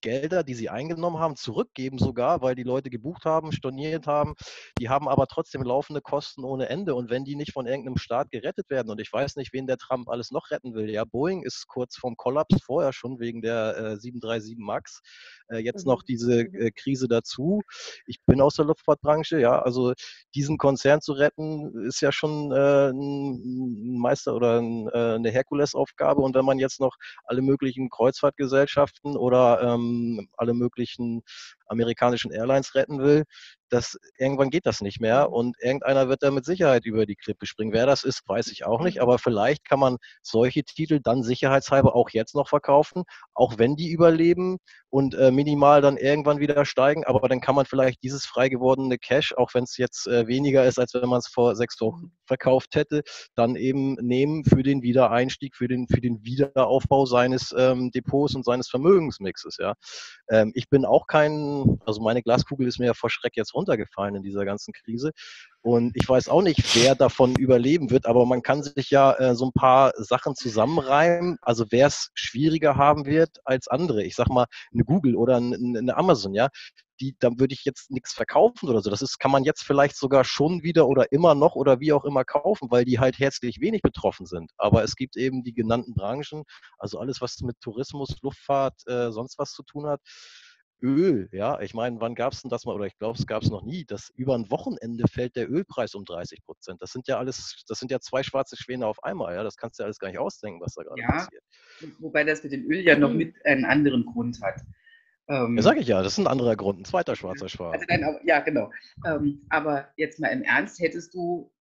Gelder, die sie eingenommen haben, zurückgeben sogar, weil die Leute gebucht haben, storniert haben. Die haben aber trotzdem laufende Kosten ohne Ende. Und wenn die nicht von irgendeinem Staat gerettet werden, und ich weiß nicht, wen der Trump alles noch retten will. Ja, Boeing ist kurz vorm Kollaps, vorher schon wegen der 737 MAX. Jetzt noch diese Krise dazu. Ich bin aus der Luftfahrtbranche, ja, also diesen Konzern zu retten, ist ja schon ein Meister oder eine Herkulesaufgabe. Und wenn man jetzt noch alle möglichen Kreuzfahrtgesellschaften oder alle möglichen amerikanischen Airlines retten will, irgendwann geht das nicht mehr und irgendeiner wird da mit Sicherheit über die Klippe springen. Wer das ist, weiß ich auch nicht, aber vielleicht kann man solche Titel dann sicherheitshalber auch jetzt noch verkaufen, auch wenn die überleben und minimal dann irgendwann wieder steigen, aber dann kann man vielleicht dieses frei gewordene Cash, auch wenn es jetzt weniger ist, als wenn man es vor 6 Wochen verkauft hätte, dann eben nehmen für den Wiedereinstieg, für den Wiederaufbau seines Depots und seines Vermögensmixes. Ja. Ich bin auch also meine Glaskugel ist mir ja vor Schreck jetzt runtergefallen in dieser ganzen Krise. Und ich weiß auch nicht, wer davon überleben wird, aber man kann sich ja so ein paar Sachen zusammenreimen, also wer es schwieriger haben wird als andere. Ich sag mal, eine Google oder eine Amazon, ja, dann würde ich jetzt nichts verkaufen oder so. Kann man jetzt vielleicht sogar schon wieder oder immer noch oder wie auch immer kaufen, weil die halt herzlich wenig betroffen sind. Aber es gibt eben die genannten Branchen, also alles, was mit Tourismus, Luftfahrt, sonst was zu tun hat. Öl, ja, ich meine, wann gab es denn das mal, oder ich glaube, es gab es noch nie, dass über ein Wochenende fällt der Ölpreis um 30%. Das sind ja 2 schwarze Schwäne auf einmal, ja, das kannst du ja alles gar nicht ausdenken, was da gerade passiert. Wobei das mit dem Öl ja noch mit einen anderen Grund hat. Ja, sage ich ja, das ist ein anderer Grund, ein zweiter schwarzer Schwan. Also ja, genau. Aber jetzt mal im Ernst, hättest du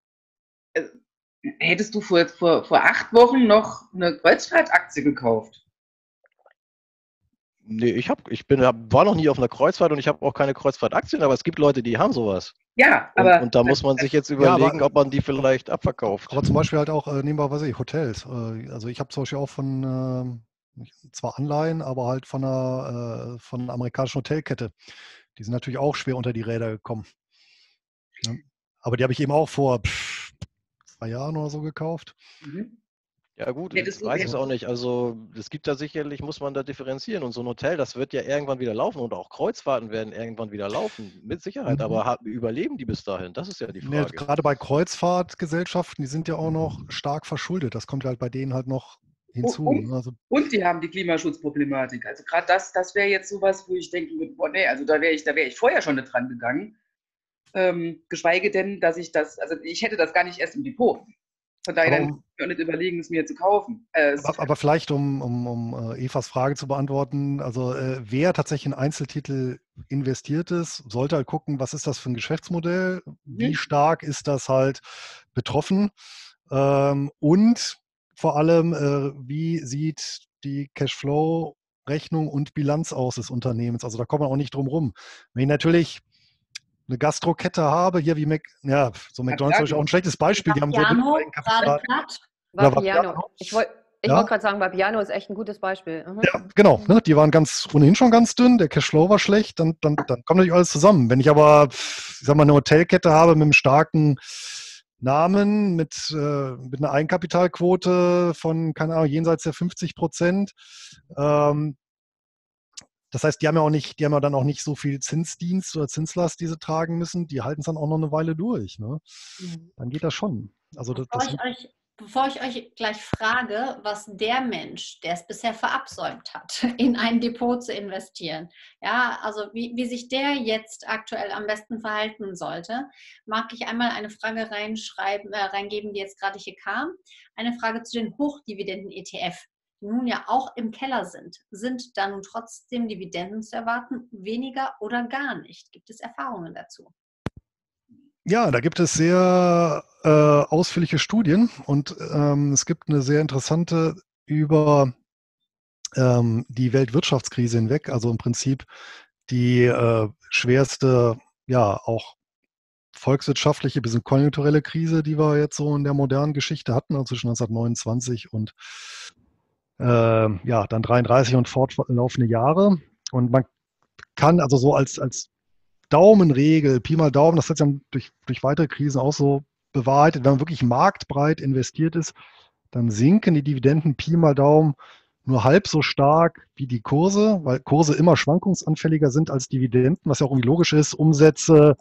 vor 8 Wochen noch eine Kreuzfahrtaktie gekauft? Nee, war noch nie auf einer Kreuzfahrt und ich habe auch keine Kreuzfahrtaktien, aber es gibt Leute, die haben sowas. Ja, aber. Und da muss man sich jetzt überlegen, ob man die vielleicht abverkauft. Aber zum Beispiel halt auch, nehmen wir, was weiß ich, Hotels. Also ich habe zum Beispiel auch zwar Anleihen, aber halt von einer amerikanischen Hotelkette. Die sind natürlich auch schwer unter die Räder gekommen. Ja. Aber die habe ich eben auch vor 2 Jahren oder so gekauft. Ja gut, jetzt weiß ich es auch nicht. Also es gibt da sicherlich, muss man da differenzieren. Und so ein Hotel, das wird ja irgendwann wieder laufen und auch Kreuzfahrten werden irgendwann wieder laufen, mit Sicherheit. Aber überleben die bis dahin? Das ist ja die Frage. Ja, gerade bei Kreuzfahrtgesellschaften, die sind ja auch noch stark verschuldet. Das kommt halt bei denen halt noch hinzu. Und die haben die Klimaschutzproblematik. Also gerade das wäre jetzt sowas, wo ich denke, boah, nee, also da wäre ich vorher schon nicht dran gegangen. Geschweige denn, dass ich ich hätte das gar nicht erst im Depot. Von daher dann auch nicht überlegen, es mir zu kaufen. Aber vielleicht, um Evas Frage zu beantworten, also wer tatsächlich in Einzeltitel investiert ist, sollte halt gucken, was ist das für ein Geschäftsmodell, wie stark ist das halt betroffen und vor allem, wie sieht die Cashflow-Rechnung und Bilanz aus des Unternehmens. Also da kommt man auch nicht drum rum. Wenn ich natürlich eine Gastrokette habe, hier wie McDonald's ist auch ein schlechtes Beispiel. Die haben Vapiano. Ich wollte gerade sagen, Vapiano ist echt ein gutes Beispiel. Ja, genau. Ne, die waren ohnehin schon ganz dünn, der Cashflow war schlecht, dann kommt natürlich alles zusammen. Wenn ich aber, ich sag mal, eine Hotelkette habe mit einem starken Namen, mit einer Eigenkapitalquote von, keine Ahnung, jenseits der 50%, das heißt, die haben ja dann auch nicht so viel Zinsdienst oder Zinslast, die sie tragen müssen. Die halten es dann auch noch eine Weile durch. Ne? Dann geht das schon. Also Bevor ich euch gleich frage, was der Mensch, der es bisher verabsäumt hat, in ein Depot zu investieren, ja, also wie sich der jetzt aktuell am besten verhalten sollte, mag ich einmal eine Frage reingeben, die jetzt gerade hier kam. Eine Frage zu den Hochdividenden-ETF. Die nun ja auch im Keller sind da nun trotzdem Dividenden zu erwarten, weniger oder gar nicht? Gibt es Erfahrungen dazu? Ja, da gibt es sehr ausführliche Studien und es gibt eine sehr interessante über die Weltwirtschaftskrise hinweg, also im Prinzip die schwerste, ja, auch volkswirtschaftliche bis konjunkturelle Krise, die wir jetzt so in der modernen Geschichte hatten, also zwischen 1929 und dann 33 und fortlaufende Jahre. Und man kann also so als Daumenregel, Pi mal Daumen, das hat sich dann durch weitere Krisen auch so bewahrheitet, wenn man wirklich marktbreit investiert ist, dann sinken die Dividenden Pi mal Daumen nur halb so stark wie die Kurse, weil Kurse immer schwankungsanfälliger sind als Dividenden, was ja auch irgendwie logisch ist. Umsätze,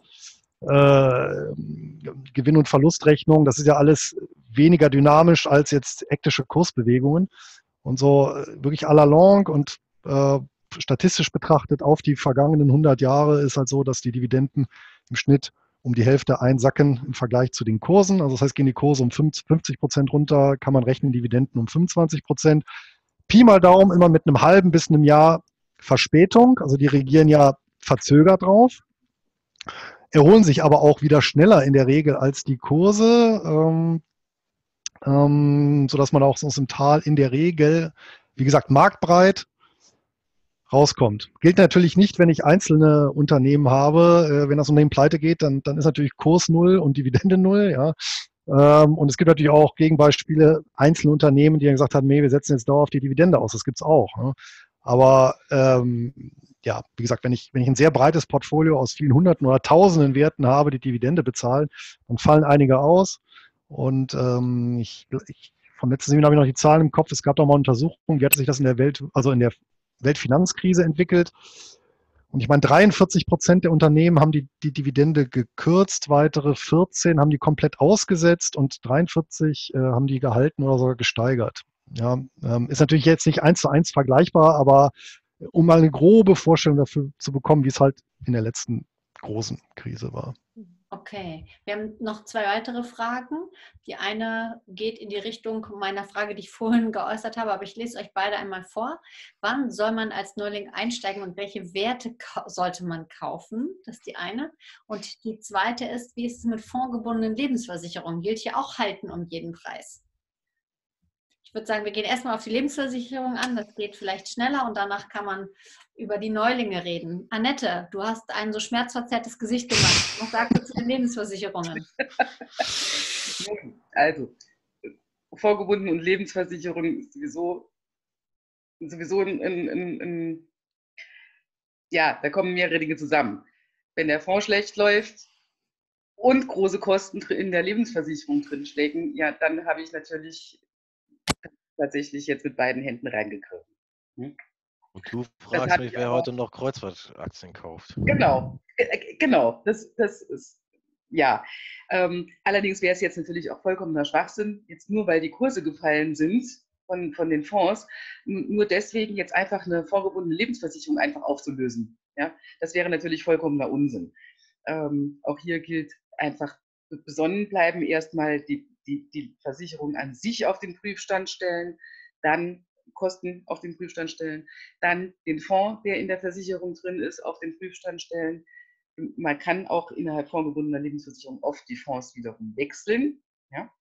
Gewinn- und Verlustrechnung, das ist ja alles weniger dynamisch als jetzt hektische Kursbewegungen. Und so wirklich à la longue und statistisch betrachtet auf die vergangenen 100 Jahre ist halt so, dass die Dividenden im Schnitt um die Hälfte einsacken im Vergleich zu den Kursen. Also das heißt, gehen die Kurse um 50% runter, kann man rechnen, Dividenden um 25%. Pi mal Daumen immer mit einem halben bis einem Jahr Verspätung. Also die reagieren ja verzögert drauf, erholen sich aber auch wieder schneller in der Regel als die Kurse, sodass man auch aus dem Tal in der Regel, wie gesagt, marktbreit rauskommt. Gilt natürlich nicht, wenn ich einzelne Unternehmen habe. Wenn das Unternehmen pleite geht, dann ist natürlich Kurs null und Dividende null. Ja. Und es gibt natürlich auch Gegenbeispiele, einzelne Unternehmen, die dann gesagt haben, nee, wir setzen jetzt dauerhaft die Dividende aus. Das gibt es auch. Ne. Aber ja, wie gesagt, wenn ich ein sehr breites Portfolio aus vielen Hunderten oder Tausenden Werten habe, die Dividende bezahlen, dann fallen einige aus. Und vom letzten Seminar habe ich noch die Zahlen im Kopf. Es gab doch mal eine Untersuchung, wie hat sich das in der Welt, also in der Weltfinanzkrise entwickelt. Und ich meine, 43% der Unternehmen haben die Dividende gekürzt, weitere 14 haben die komplett ausgesetzt und 43 haben die gehalten oder sogar gesteigert. Ja, ist natürlich jetzt nicht 1:1 vergleichbar, aber um mal eine grobe Vorstellung dafür zu bekommen, wie es halt in der letzten großen Krise war. Okay, wir haben noch zwei weitere Fragen. Die eine geht in die Richtung meiner Frage, die ich vorhin geäußert habe, aber ich lese euch beide einmal vor. Wann soll man als Neuling einsteigen und welche Werte sollte man kaufen? Das ist die eine. Und die zweite ist, wie ist es mit fondgebundenen Lebensversicherungen? Gilt hier auch halten um jeden Preis? Ich würde sagen, wir gehen erstmal auf die Lebensversicherung an. Das geht vielleicht schneller und danach kann man über die Neulinge reden. Annette, du hast ein so schmerzverzerrtes Gesicht gemacht. Was sagst du zu den Lebensversicherungen? Also, vorgebunden und Lebensversicherung ist sowieso ja, da kommen mehrere Dinge zusammen. Wenn der Fonds schlecht läuft und große Kosten in der Lebensversicherung drinstecken, ja, dann habe ich natürlich tatsächlich jetzt mit beiden Händen reingegriffen. Und du fragst mich, wer heute noch Kreuzfahrtaktien kauft. Genau, genau. Das ist, ja. Allerdings wäre es jetzt natürlich auch vollkommener Schwachsinn, jetzt nur weil die Kurse gefallen sind von den Fonds, nur deswegen jetzt einfach eine vorgebundene Lebensversicherung einfach aufzulösen. Ja? Das wäre natürlich vollkommener Unsinn. Auch hier gilt einfach besonnen bleiben, erstmal die Versicherung an sich auf den Prüfstand stellen, dann Kosten auf den Prüfstand stellen, dann den Fonds, der in der Versicherung drin ist, auf den Prüfstand stellen. Man kann auch innerhalb fondgebundener Lebensversicherung oft die Fonds wiederum wechseln. Ja?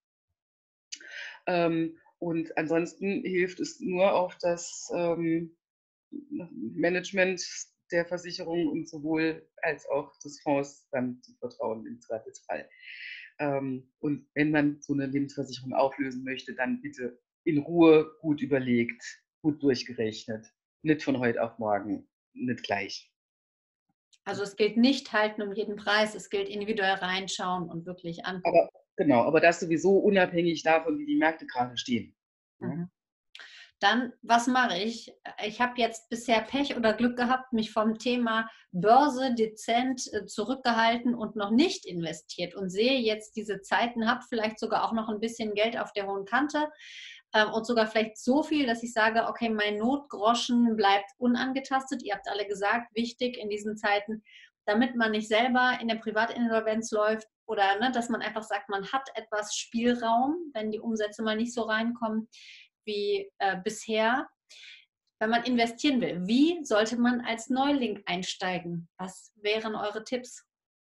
Und ansonsten hilft es nur auf das Management der Versicherung und sowohl als auch des Fonds dann zu vertrauen im Zweifelsfall. Und wenn man so eine Lebensversicherung auflösen möchte, dann bitte in Ruhe gut überlegt, gut durchgerechnet. Nicht von heute auf morgen, nicht gleich. Also es gilt nicht halten um jeden Preis, es gilt individuell reinschauen und wirklich angucken. Aber genau, aber das sowieso unabhängig davon, wie die Märkte gerade stehen. Mhm. Dann, was mache ich? Ich habe jetzt bisher Pech oder Glück gehabt, mich vom Thema Börse dezent zurückgehalten und noch nicht investiert und sehe jetzt diese Zeiten, habe vielleicht sogar auch noch ein bisschen Geld auf der hohen Kante und sogar vielleicht so viel, dass ich sage, okay, mein Notgroschen bleibt unangetastet. Ihr habt alle gesagt, wichtig in diesen Zeiten, damit man nicht selber in der Privatinsolvenz läuft oder ne, dass man einfach sagt, man hat etwas Spielraum, wenn die Umsätze mal nicht so reinkommen wie bisher. Wenn man investieren will, wie sollte man als Neuling einsteigen? Was wären eure Tipps?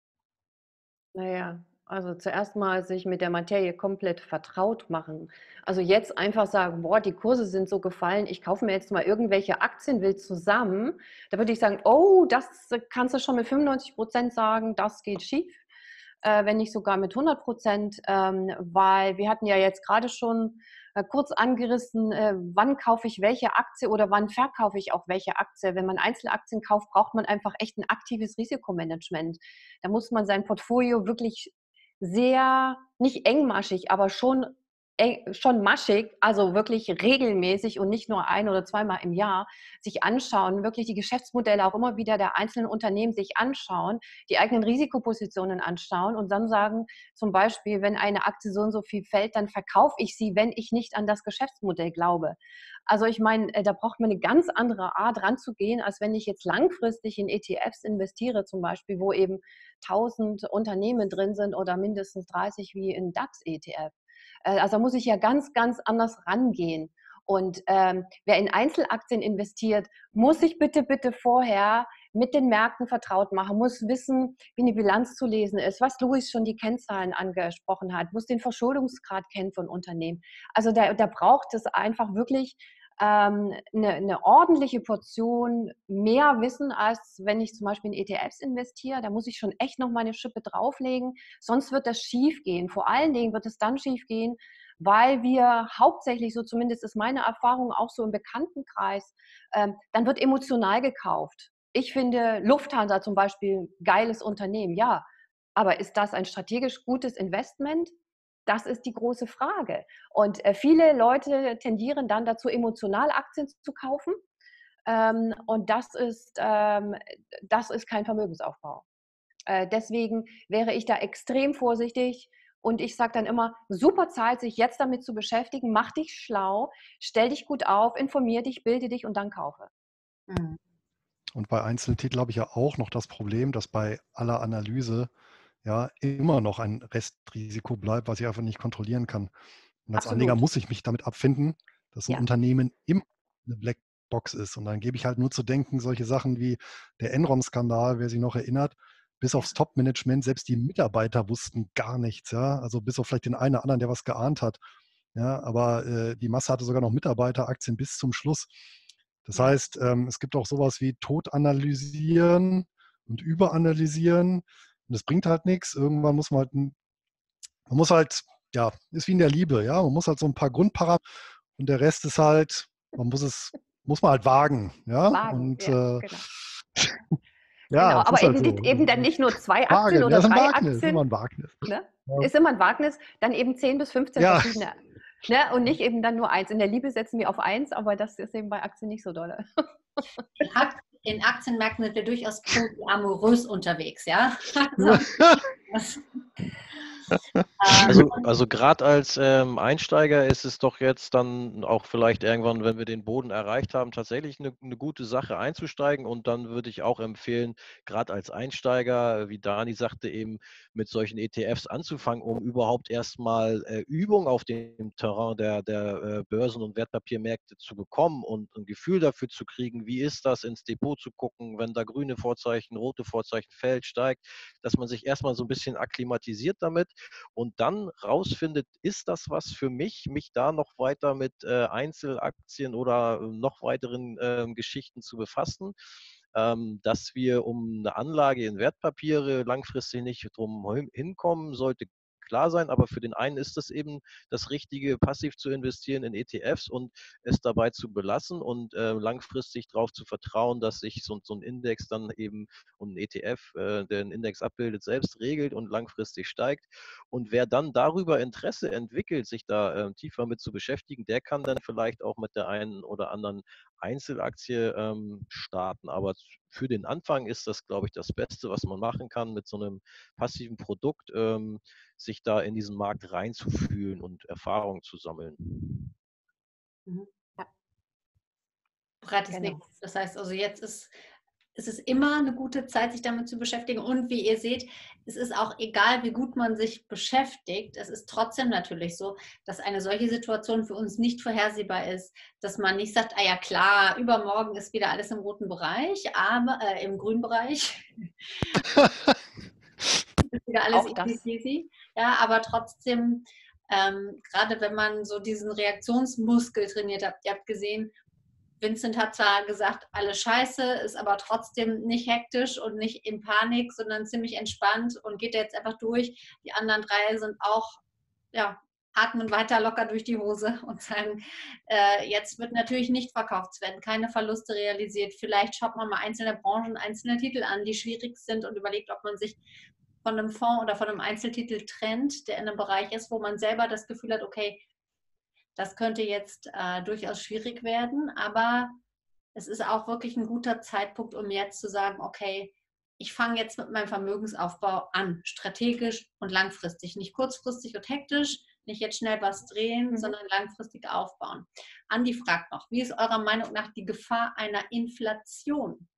Naja, also zuerst mal sich mit der Materie komplett vertraut machen. Also jetzt einfach sagen, boah, die Kurse sind so gefallen, ich kaufe mir jetzt mal irgendwelche Aktien wild zusammen. Da würde ich sagen, oh, das kannst du schon mit 95% sagen, das geht schief. Wenn nicht sogar mit 100%, weil wir hatten ja jetzt gerade schon kurz angerissen, wann kaufe ich welche Aktie oder wann verkaufe ich auch welche Aktie. Wenn man Einzelaktien kauft, braucht man einfach echt ein aktives Risikomanagement. Da muss man sein Portfolio wirklich sehr, nicht engmaschig, aber schon schon maschig, also wirklich regelmäßig und nicht nur ein- oder zweimal im Jahr, sich anschauen, wirklich die Geschäftsmodelle auch immer wieder der einzelnen Unternehmen sich anschauen, die eigenen Risikopositionen anschauen und dann sagen, zum Beispiel, wenn eine Aktie so und so viel fällt, dann verkaufe ich sie, wenn ich nicht an das Geschäftsmodell glaube. Also ich meine, da braucht man eine ganz andere Art ranzugehen, als wenn ich jetzt langfristig in ETFs investiere, zum Beispiel, wo eben 1000 Unternehmen drin sind oder mindestens 30 wie in DAX-ETF. Also da muss ich ja ganz, ganz anders rangehen. Und wer in Einzelaktien investiert, muss sich bitte, bitte vorher mit den Märkten vertraut machen, muss wissen, wie eine Bilanz zu lesen ist, was Luis schon die Kennzahlen angesprochen hat, muss den Verschuldungsgrad kennen von Unternehmen. Also da braucht es einfach wirklich eine ordentliche Portion mehr Wissen, als wenn ich zum Beispiel in ETFs investiere. Da muss ich schon echt noch meine Schippe drauflegen, sonst wird das schief gehen. Vor allen Dingen wird es dann schief gehen, weil wir hauptsächlich, so zumindest ist meine Erfahrung auch so im Bekanntenkreis, dann wird emotional gekauft. Ich finde Lufthansa zum Beispiel ein geiles Unternehmen, ja. Aber ist das ein strategisch gutes Investment? Das ist die große Frage. Und viele Leute tendieren dann dazu, emotional Aktien zu kaufen. Und das ist kein Vermögensaufbau. Deswegen wäre ich da extrem vorsichtig. Und ich sage dann immer, super Zeit, sich jetzt damit zu beschäftigen, mach dich schlau, stell dich gut auf, informier dich, bilde dich und dann kaufe. Mhm. Und bei Einzeltiteln habe ich ja auch noch das Problem, dass bei aller Analyse ja immer noch ein Restrisiko bleibt, was ich einfach nicht kontrollieren kann. Und als Anleger Absolut. muss ich mich damit abfinden, dass ein Ja. Unternehmen immer eine Blackbox ist. Und dann gebe ich halt nur zu denken, solche Sachen wie der Enron-Skandal, wer sich noch erinnert, bis Ja. aufs Top-Management, selbst die Mitarbeiter wussten gar nichts, ja. Also bis auf vielleicht den einen oder anderen, der was geahnt hat. Ja, aber die Masse hatte sogar noch Mitarbeiteraktien bis zum Schluss. Das Ja. heißt, es gibt auch sowas wie Totanalysieren und Überanalysieren. Und das bringt halt nichts. Irgendwann muss man muss halt, ja, ist wie in der Liebe, ja. Man muss halt so ein paar Grundparameter und der Rest ist halt, muss man halt wagen, ja. Wagen, Und ja, genau. ja, Genau, es aber ist halt eben so. dann nicht nur 2 Aktien Wagen, ja, oder ist ein 3 Wagnis, ist immer Aktien, ein Wagnis. ne? Ja, Ist immer ein Wagnis, dann eben 10 bis 15 ja, verschiedene, ne? Und nicht eben dann nur eins. In der Liebe setzen wir auf eins, aber das ist eben bei Aktien nicht so dolle. In Aktienmärkten sind wir durchaus polyamorös unterwegs, ja. Also, Also gerade als Einsteiger ist es doch jetzt dann auch vielleicht irgendwann, wenn wir den Boden erreicht haben, tatsächlich eine gute Sache einzusteigen. Und dann würde ich auch empfehlen, gerade als Einsteiger, wie Dani sagte, eben mit solchen ETFs anzufangen, um überhaupt erstmal Übung auf dem Terrain der Börsen- und Wertpapiermärkte zu bekommen und ein Gefühl dafür zu kriegen, wie ist das, ins Depot zu gucken, wenn da grüne Vorzeichen, rote Vorzeichen fällt, steigt, dass man sich erstmal so ein bisschen akklimatisiert damit und dann rausfindet, ist das was für mich da noch weiter mit Einzelaktien oder noch weiteren Geschichten zu befassen, dass wir um eine Anlage in Wertpapiere langfristig nicht drum hinkommen, sollte klar sein, aber für den einen ist es eben das Richtige, passiv zu investieren in ETFs und es dabei zu belassen und langfristig darauf zu vertrauen, dass sich so ein Index dann eben und ein ETF, der den Index abbildet, selbst regelt und langfristig steigt. Und wer dann darüber Interesse entwickelt, sich da tiefer mit zu beschäftigen, der kann dann vielleicht auch mit der einen oder anderen Einzelaktie starten. Aber für den Anfang ist das, glaube ich, das Beste, was man machen kann, mit so einem passiven Produkt sich da in diesen Markt reinzufühlen und Erfahrungen zu sammeln. ja. Breites Genau. Weg. Das heißt also, es ist immer eine gute Zeit, sich damit zu beschäftigen. Und wie ihr seht, es ist auch egal, wie gut man sich beschäftigt. Es ist trotzdem natürlich so, dass eine solche Situation für uns nicht vorhersehbar ist, dass man nicht sagt, ah ja klar, übermorgen ist wieder alles im roten Bereich, aber im grünen Bereich. Ist wieder alles Auch das. easy peasy. Ja, aber trotzdem, gerade wenn man so diesen Reaktionsmuskel trainiert hat, ihr habt gesehen, Vincent hat zwar gesagt, alles scheiße, ist aber trotzdem nicht hektisch und nicht in Panik, sondern ziemlich entspannt und geht jetzt einfach durch. Die anderen 3 sind auch, ja, atmen weiter locker durch die Hose und sagen, jetzt wird natürlich nicht verkauft, es werden keine Verluste realisiert. Vielleicht schaut man mal einzelne Branchen, einzelne Titel an, die schwierig sind und überlegt, ob man sich von einem Fonds oder von einem Einzeltitel trennt, der in einem Bereich ist, wo man selber das Gefühl hat, okay, Das könnte jetzt durchaus schwierig werden, aber es ist auch wirklich ein guter Zeitpunkt, um jetzt zu sagen, okay, ich fange jetzt mit meinem Vermögensaufbau an, strategisch und langfristig, nicht kurzfristig und hektisch, nicht jetzt schnell was drehen, sondern langfristig aufbauen. Andi fragt noch, wie ist eurer Meinung nach die Gefahr einer Inflation?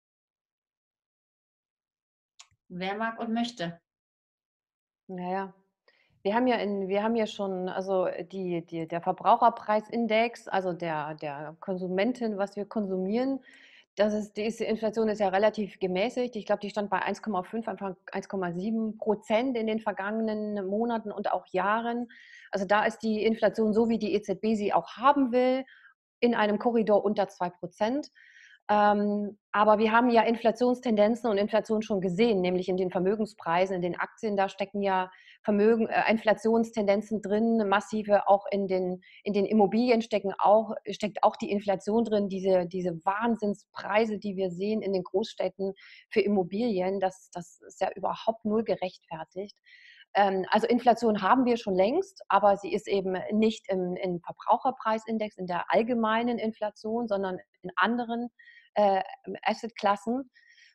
Wer mag und möchte? Naja, wir haben ja schon, also der Verbraucherpreisindex, also der Konsumentin, was wir konsumieren, diese Inflation ist ja relativ gemäßigt. Ich glaube, die stand bei 1,5, einfach 1,7% in den vergangenen Monaten und auch Jahren. Also da ist die Inflation so, wie die EZB sie auch haben will, in einem Korridor unter 2%. Aber wir haben ja Inflationstendenzen und Inflation schon gesehen, nämlich in den Vermögenspreisen, in den Aktien, da stecken ja Inflationstendenzen drin, massive, auch in den Immobilien steckt auch die Inflation drin, diese Wahnsinnspreise, die wir sehen in den Großstädten für Immobilien, das ist ja überhaupt null gerechtfertigt. Also Inflation haben wir schon längst, aber sie ist eben nicht im Verbraucherpreisindex, in der allgemeinen Inflation, sondern in anderen Assetklassen.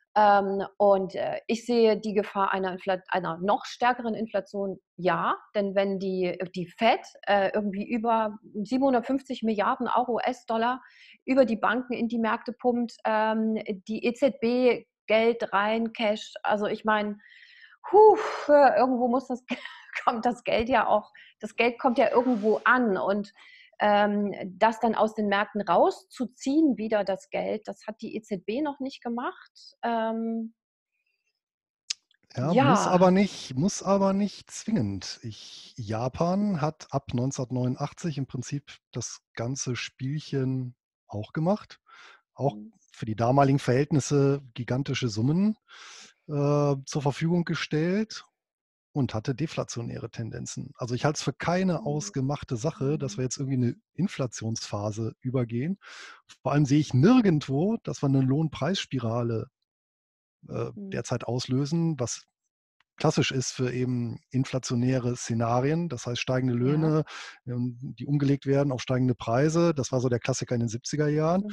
Ich sehe die Gefahr einer noch stärkeren Inflation, ja, denn wenn die Fed irgendwie über 750 Milliarden Euro US-Dollar über die Banken in die Märkte pumpt, die EZB Geld rein, Cash, also ich meine, irgendwo muss kommt das Geld ja auch, das Geld kommt ja irgendwo an und das dann aus den Märkten rauszuziehen, wieder das Geld, das hat die EZB noch nicht gemacht. Ja, Ja. muss aber nicht zwingend. Japan hat ab 1989 im Prinzip das ganze Spielchen auch gemacht. Auch für die damaligen Verhältnisse gigantische Summen zur Verfügung gestellt und hatte deflationäre Tendenzen. Also ich halte es für keine ausgemachte Sache, dass wir jetzt irgendwie eine Inflationsphase übergehen. Vor allem sehe ich nirgendwo, dass wir eine Lohnpreisspirale derzeit auslösen, was klassisch ist für eben inflationäre Szenarien, das heißt steigende Löhne, die umgelegt werden auf steigende Preise. Das war so der Klassiker in den 70er Jahren.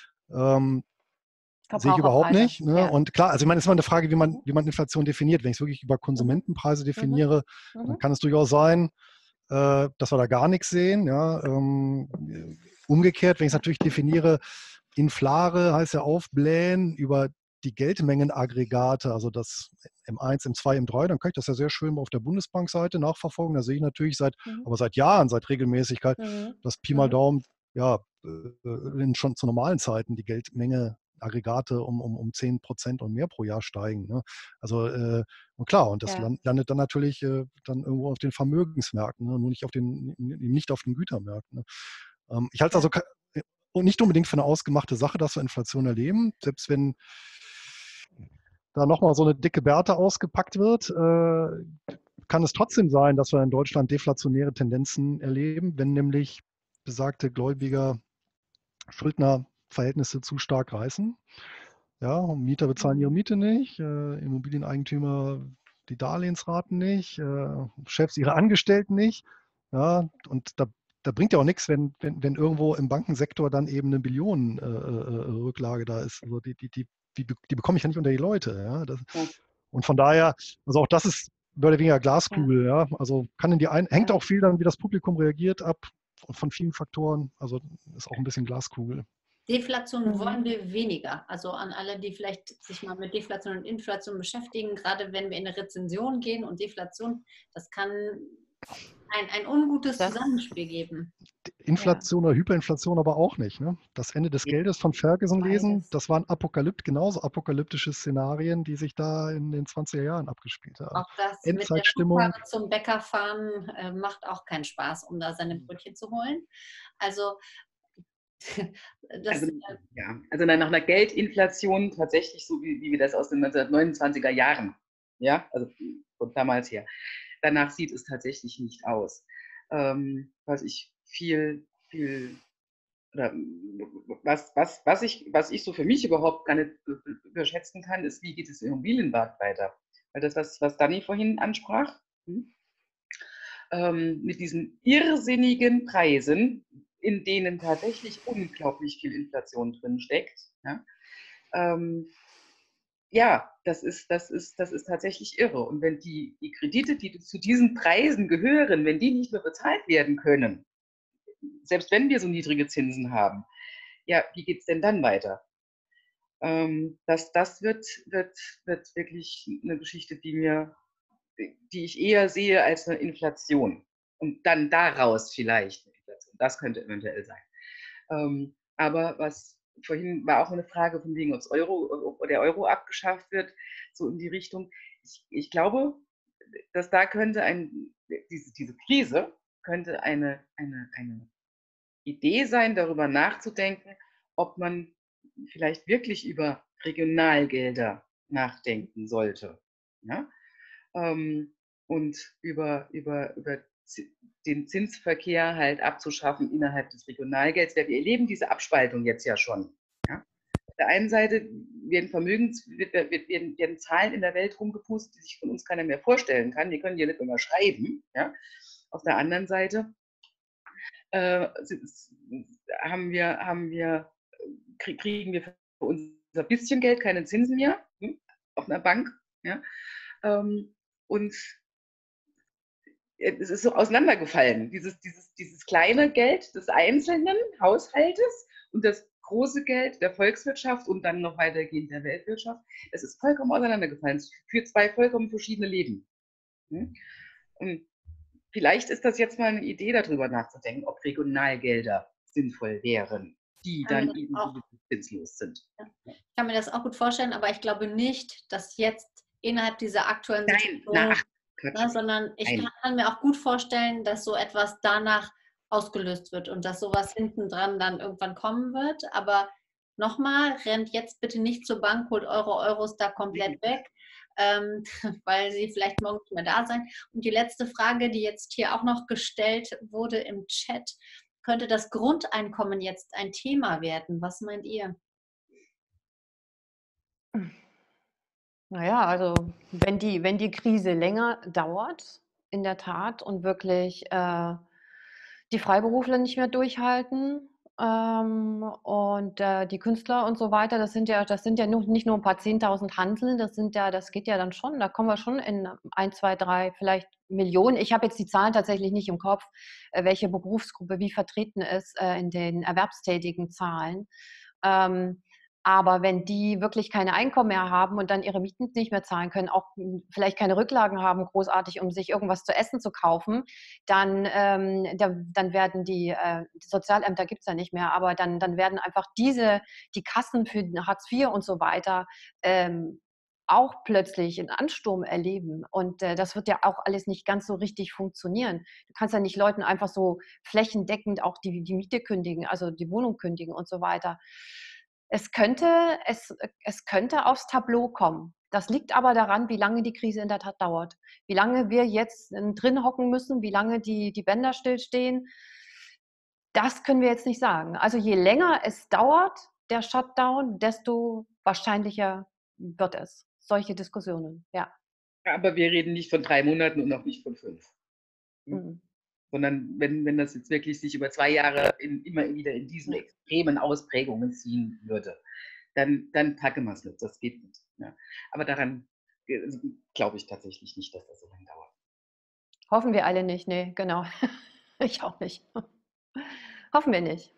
Sehe ich überhaupt nicht. Ne? Ja. Und klar, also ich meine, es ist immer eine Frage, wie man Inflation definiert. Wenn ich es wirklich über Konsumentenpreise definiere, dann kann es durchaus sein, dass wir da gar nichts sehen. Ja? Umgekehrt, wenn ich es natürlich definiere, Inflare heißt ja aufblähen über die Geldmengenaggregate, also das M1, M2, M3, dann kann ich das ja sehr schön auf der Bundesbankseite nachverfolgen. Da sehe ich natürlich seit Jahren, seit Regelmäßigkeit, dass Pi mal Daumen, ja, schon zu normalen Zeiten die Geldmengeaggregate um 10% und mehr pro Jahr steigen. Ne? Also, und klar, und das landet dann natürlich dann irgendwo auf den Vermögensmärkten, ne? Nur nicht auf den Gütermärkten. Ne? Ich halte es also und nicht unbedingt für eine ausgemachte Sache, dass wir Inflation erleben. Selbst wenn da nochmal so eine dicke Bärte ausgepackt wird, kann es trotzdem sein, dass wir in Deutschland deflationäre Tendenzen erleben, wenn nämlich besagte Gläubiger Schuldnerverhältnisse zu stark reißen. Ja, Mieter bezahlen ihre Miete nicht, Immobilieneigentümer die Darlehensraten nicht, Chefs ihre Angestellten nicht. Ja, und da bringt ja auch nichts, wenn irgendwo im Bankensektor dann eben eine Billionenrücklage da ist. Also die bekomme ich ja nicht unter die Leute. Ja? Und von daher, also auch das ist mehr oder weniger Glaskugel. Ja? Also hängt auch viel dann, wie das Publikum reagiert, ab von vielen Faktoren. Also ist auch ein bisschen Glaskugel. Deflation wollen wir weniger. Also an alle, die vielleicht sich mal mit Deflation und Inflation beschäftigen, gerade wenn wir in eine Rezension gehen und Deflation, das kann ein ungutes Zusammenspiel geben. Inflation oder Hyperinflation aber auch nicht. Ne? Das Ende des Geldes von Ferguson lesen, das waren genauso apokalyptische Szenarien, die sich da in den 20er Jahren abgespielt haben. Auch das Endzeitstimmung. Mit der zum Bäcker fahren macht auch keinen Spaß, um da seine Brötchen zu holen. Also also nach einer Geldinflation tatsächlich so, wie wir das aus den 1929er Jahren, ja, also von damals her, danach sieht es tatsächlich nicht aus. Was ich oder was ich so für mich überhaupt gar nicht überschätzen kann, ist, wie geht es im Immobilienmarkt weiter? Weil das, was Dani vorhin ansprach, mit diesen irrsinnigen Preisen, in denen tatsächlich unglaublich viel Inflation drin steckt. Ja, ja, das ist tatsächlich irre. Und wenn die Kredite, die zu diesen Preisen gehören, wenn die nicht mehr bezahlt werden können, selbst wenn wir so niedrige Zinsen haben, ja, wie geht es denn dann weiter? Das wird wirklich eine Geschichte, die ich eher sehe als eine Inflation. Und dann daraus vielleicht eine Inflation. Das könnte eventuell sein. Aber vorhin war auch eine Frage von wegen, ob der Euro abgeschafft wird, so in die Richtung. Ich glaube, dass da könnte diese Krise könnte eine Idee sein, darüber nachzudenken, ob man vielleicht wirklich über Regionalgelder nachdenken sollte. Ja? Und über den Zinsverkehr halt abzuschaffen innerhalb des Regionalgelds. Wir erleben diese Abspaltung jetzt ja schon. Ja? Auf der einen Seite werden Zahlen in der Welt rumgepustet, die sich von uns keiner mehr vorstellen kann. Wir können die nicht immer schreiben. Ja? Auf der anderen Seite kriegen wir für unser bisschen Geld keine Zinsen mehr auf einer Bank. Ja? Und es ist so auseinandergefallen, dieses kleine Geld des einzelnen Haushaltes und das große Geld der Volkswirtschaft und dann noch weitergehend der Weltwirtschaft. Es ist vollkommen auseinandergefallen. Es führt zwei vollkommen verschiedene Leben. Und vielleicht ist das jetzt mal eine Idee, darüber nachzudenken, ob Regionalgelder sinnvoll wären, die dann eben zinslos sind. Ich kann mir das auch gut vorstellen, aber ich glaube nicht, dass jetzt innerhalb dieser aktuellen Situation, sondern ich kann mir auch gut vorstellen, dass so etwas danach ausgelöst wird und dass sowas hinten dran dann irgendwann kommen wird. Aber nochmal, rennt jetzt bitte nicht zur Bank, holt eure Euros da komplett weg, weil sie vielleicht morgen nicht mehr da sein. Und die letzte Frage, die jetzt hier auch noch gestellt wurde im Chat, könnte das Grundeinkommen jetzt ein Thema werden? Was meint ihr? Naja, also wenn die Krise länger dauert, in der Tat, und wirklich die Freiberufler nicht mehr durchhalten und die Künstler und so weiter, das sind ja nicht nur ein paar 10.000 Hanseln, das geht ja dann schon, da kommen wir schon in 1, 2, 3, vielleicht Millionen. Ich habe jetzt die Zahlen tatsächlich nicht im Kopf, welche Berufsgruppe wie vertreten ist in den erwerbstätigen Zahlen. Aber wenn die wirklich keine Einkommen mehr haben und dann ihre Mieten nicht mehr zahlen können, auch vielleicht keine Rücklagen haben, großartig, um sich irgendwas zu essen zu kaufen, dann werden die Sozialämter gibt es ja nicht mehr, aber dann werden einfach die Kassen für Hartz IV und so weiter auch plötzlich einen Ansturm erleben. Und das wird ja auch alles nicht ganz so richtig funktionieren. Du kannst ja nicht Leuten einfach so flächendeckend auch die Miete kündigen, also die Wohnung kündigen und so weiter. Es könnte aufs Tableau kommen. Das liegt aber daran, wie lange die Krise in der Tat dauert. Wie lange wir jetzt drin hocken müssen, wie lange die Bänder stillstehen, das können wir jetzt nicht sagen. Also je länger es dauert, der Shutdown, desto wahrscheinlicher wird es. Solche Diskussionen, ja. Aber wir reden nicht von 3 Monaten und auch nicht von 5. Mhm. Sondern wenn das jetzt wirklich sich über 2 Jahre immer wieder in diesen extremen Ausprägungen ziehen würde, dann packen wir es nicht. Das geht nicht. Ja. Aber daran glaube ich tatsächlich nicht, dass das so lange dauert. Hoffen wir alle nicht, nee, genau. Ich auch nicht. Hoffen wir nicht.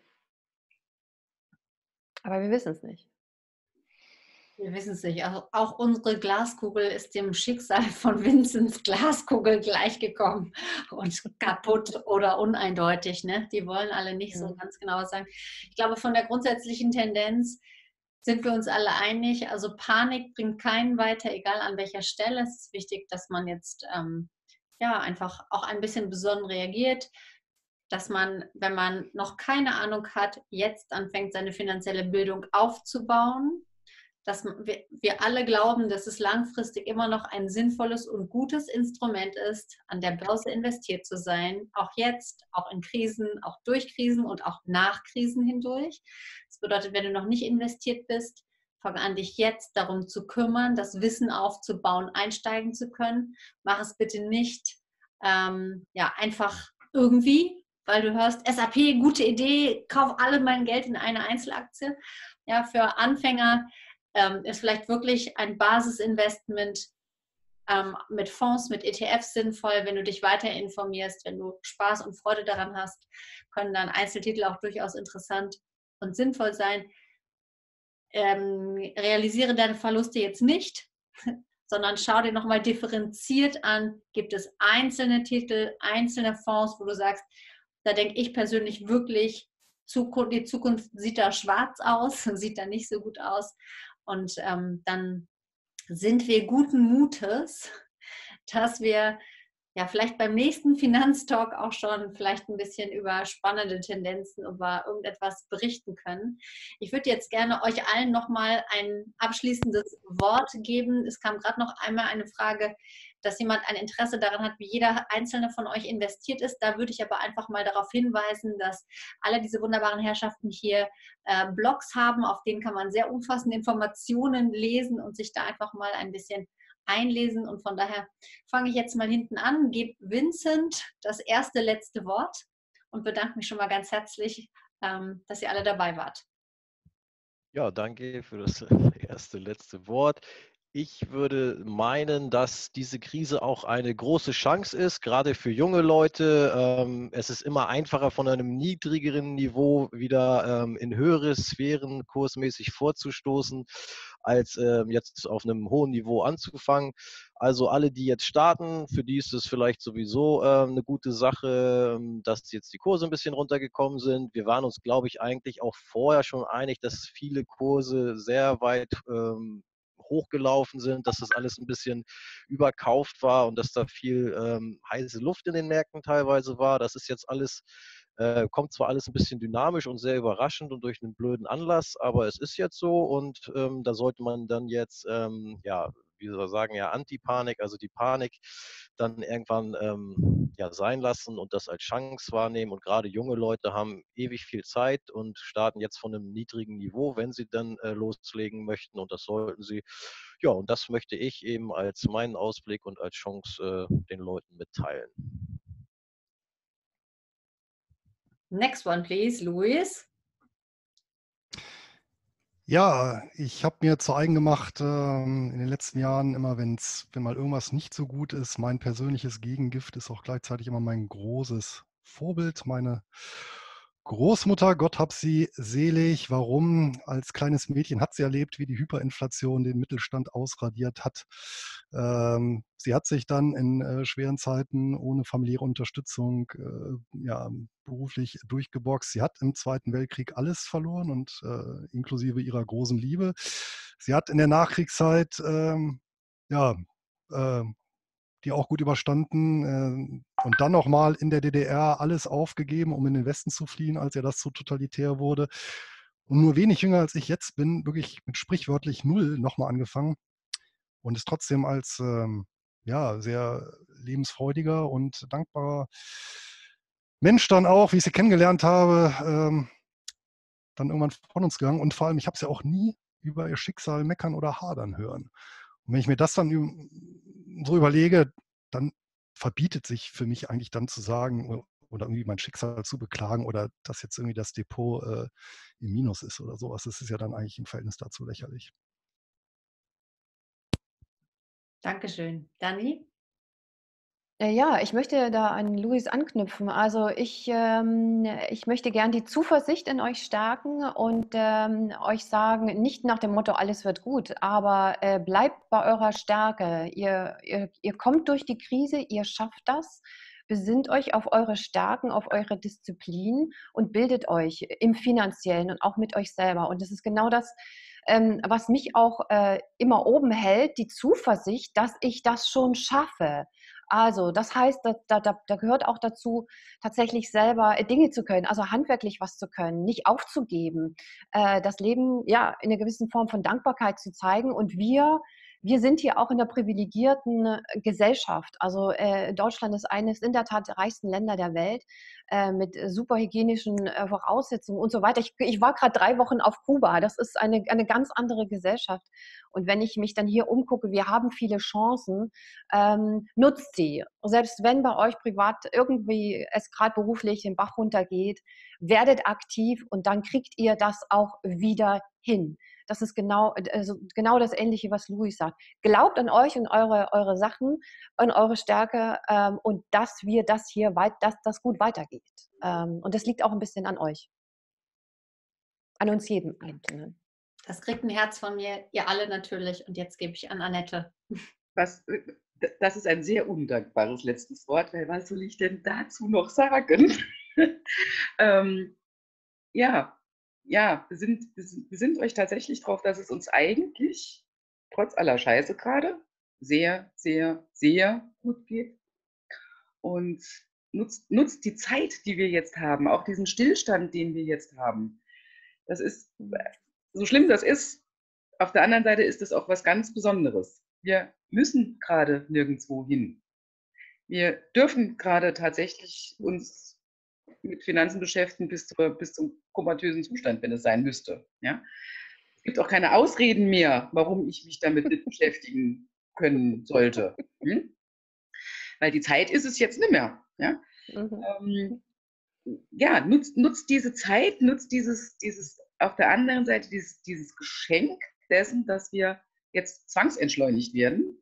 Aber wir wissen es nicht. Wir wissen es nicht. Auch unsere Glaskugel ist dem Schicksal von Vinzens Glaskugel gleichgekommen und kaputt oder uneindeutig. Ne? Die wollen alle nicht so ganz genau sagen. Ich glaube, von der grundsätzlichen Tendenz sind wir uns alle einig. Also Panik bringt keinen weiter, egal an welcher Stelle. Es ist wichtig, dass man jetzt einfach auch ein bisschen besonnen reagiert. Dass man, wenn man noch keine Ahnung hat, jetzt anfängt, seine finanzielle Bildung aufzubauen. Dass wir alle glauben, dass es langfristig immer noch ein sinnvolles und gutes Instrument ist, an der Börse investiert zu sein, auch jetzt, auch in Krisen, auch durch Krisen und auch nach Krisen hindurch. Das bedeutet, wenn du noch nicht investiert bist, fang an, dich jetzt darum zu kümmern, das Wissen aufzubauen, einsteigen zu können. Mach es bitte nicht ja, einfach irgendwie, weil du hörst, SAP, gute Idee, kauf alle mein Geld in eine Einzelaktie. Ja, für Anfänger ist vielleicht wirklich ein Basisinvestment mit Fonds, mit ETFs sinnvoll. Wenn du dich weiter informierst, wenn du Spaß und Freude daran hast, können dann Einzeltitel auch durchaus interessant und sinnvoll sein. Realisiere deine Verluste jetzt nicht, sondern schau dir nochmal differenziert an, gibt es einzelne Titel, einzelne Fonds, wo du sagst, da denke ich persönlich wirklich, die Zukunft sieht da schwarz aus, sieht da nicht so gut aus. Und dann sind wir guten Mutes, dass wir ja vielleicht beim nächsten Finanztalk auch schon vielleicht ein bisschen über spannende Tendenzen, über irgendetwas berichten können. Ich würde jetzt gerne euch allen nochmal ein abschließendes Wort geben. Es kam gerade noch einmal eine Frage, dass jemand ein Interesse daran hat, wie jeder einzelne von euch investiert ist. Da würde ich aber einfach mal darauf hinweisen, dass alle diese wunderbaren Herrschaften hier Blogs haben, auf denen kann man sehr umfassende Informationen lesen und sich da einfach mal ein bisschen einlesen. Und von daher fange ich jetzt mal hinten an, gebe Vincent das erste, letzte Wort und bedanke mich schon mal ganz herzlich, dass ihr alle dabei wart. Ja, danke für das erste, letzte Wort. Ich würde meinen, dass diese Krise auch eine große Chance ist, gerade für junge Leute. Es ist immer einfacher, von einem niedrigeren Niveau wieder in höhere Sphären kursmäßig vorzustoßen, als jetzt auf einem hohen Niveau anzufangen. Also alle, die jetzt starten, für die ist es vielleicht sowieso eine gute Sache, dass jetzt die Kurse ein bisschen runtergekommen sind. Wir waren uns, glaube ich, eigentlich auch vorher schon einig, dass viele Kurse sehr weit hochgelaufen sind, dass das alles ein bisschen überkauft war und dass da viel heiße Luft in den Märkten teilweise war. Das ist jetzt alles, kommt zwar alles ein bisschen dynamisch und sehr überraschend und durch einen blöden Anlass, aber es ist jetzt so und da sollte man dann jetzt, ja, wie soll ich sagen, ja, Antipanik, also die Panik dann irgendwann ja, sein lassen und das als Chance wahrnehmen. Und gerade junge Leute haben ewig viel Zeit und starten jetzt von einem niedrigen Niveau, wenn sie dann loslegen möchten. Und das sollten sie. Ja, und das möchte ich eben als meinen Ausblick und als Chance den Leuten mitteilen. Next one, please, Luis. Ja, ich habe mir zu eigen gemacht, in den letzten Jahren immer, wenn mal irgendwas nicht so gut ist, mein persönliches Gegengift ist auch gleichzeitig immer mein großes Vorbild, meine Großmutter, Gott hab sie selig. Warum? Als kleines Mädchen hat sie erlebt, wie die Hyperinflation den Mittelstand ausradiert hat. Sie hat sich dann in schweren Zeiten ohne familiäre Unterstützung ja, beruflich durchgeboxt. Sie hat im Zweiten Weltkrieg alles verloren und inklusive ihrer großen Liebe. Sie hat in der Nachkriegszeit ja, die auch gut überstanden und dann nochmal in der DDR alles aufgegeben, um in den Westen zu fliehen, als er das so totalitär wurde. Und nur wenig jünger als ich jetzt bin, wirklich mit sprichwörtlich null nochmal angefangen und ist trotzdem als ja, sehr lebensfreudiger und dankbarer Mensch dann auch, wie ich sie kennengelernt habe, dann irgendwann von uns gegangen. Und vor allem, ich habe sie auch nie über ihr Schicksal meckern oder hadern hören. Und wenn ich mir das dann so überlege, dann verbietet sich für mich eigentlich dann zu sagen oder irgendwie mein Schicksal zu beklagen oder dass jetzt irgendwie das Depot im Minus ist oder sowas. Das ist ja dann eigentlich im Verhältnis dazu lächerlich. Dankeschön. Dani? Ja, ich möchte da an Luis anknüpfen. Also ich möchte gern die Zuversicht in euch stärken und euch sagen, nicht nach dem Motto, alles wird gut, aber bleibt bei eurer Stärke. Ihr kommt durch die Krise, ihr schafft das. Besinnt euch auf eure Stärken, auf eure Disziplin und bildet euch im Finanziellen und auch mit euch selber. Und das ist genau das, was mich auch immer oben hält, die Zuversicht, dass ich das schon schaffe. Also, das heißt, da gehört auch dazu, tatsächlich selber Dinge zu können, also handwerklich was zu können, nicht aufzugeben, das Leben ja in einer gewissen Form von Dankbarkeit zu zeigen. Und wir wir sind hier auch in einer privilegierten Gesellschaft. Also Deutschland ist eines in der Tat der reichsten Länder der Welt mit super hygienischen Voraussetzungen und so weiter. Ich war gerade 3 Wochen auf Kuba. Das ist eine ganz andere Gesellschaft. Und wenn ich mich dann hier umgucke, wir haben viele Chancen, nutzt sie. Selbst wenn bei euch privat irgendwie es gerade beruflich den Bach runtergeht, werdet aktiv und dann kriegt ihr das auch wieder hin. Das ist genau das Ähnliche, was Louis sagt. Glaubt an euch und eure Sachen, an eure Stärke und dass wir das hier dass das gut weitergeht. Und das liegt auch ein bisschen an euch. An uns jedem Einzelnen. Das kriegt ein Herz von mir, ihr alle natürlich. Und jetzt gebe ich an Annette. Das ist ein sehr undankbares letztes Wort, weil was soll ich denn dazu noch sagen? Wir sind euch tatsächlich drauf, dass es uns eigentlich, trotz aller Scheiße gerade, sehr, sehr, sehr gut geht. Und nutzt die Zeit, die wir jetzt haben, auch diesen Stillstand, den wir jetzt haben. Das ist, so schlimm das ist, auf der anderen Seite ist es auch was ganz Besonderes. Wir müssen gerade nirgendwo hin. Wir dürfen gerade tatsächlich uns mit Finanzen beschäftigen bis zum komatösen Zustand, wenn es sein müsste. Ja? Es gibt auch keine Ausreden mehr, warum ich mich damit nicht beschäftigen können sollte. Weil die Zeit ist es jetzt nicht mehr. Ja? Nutzt diese Zeit, nutzt dieses auf der anderen Seite dieses Geschenk dessen, dass wir jetzt zwangsentschleunigt werden.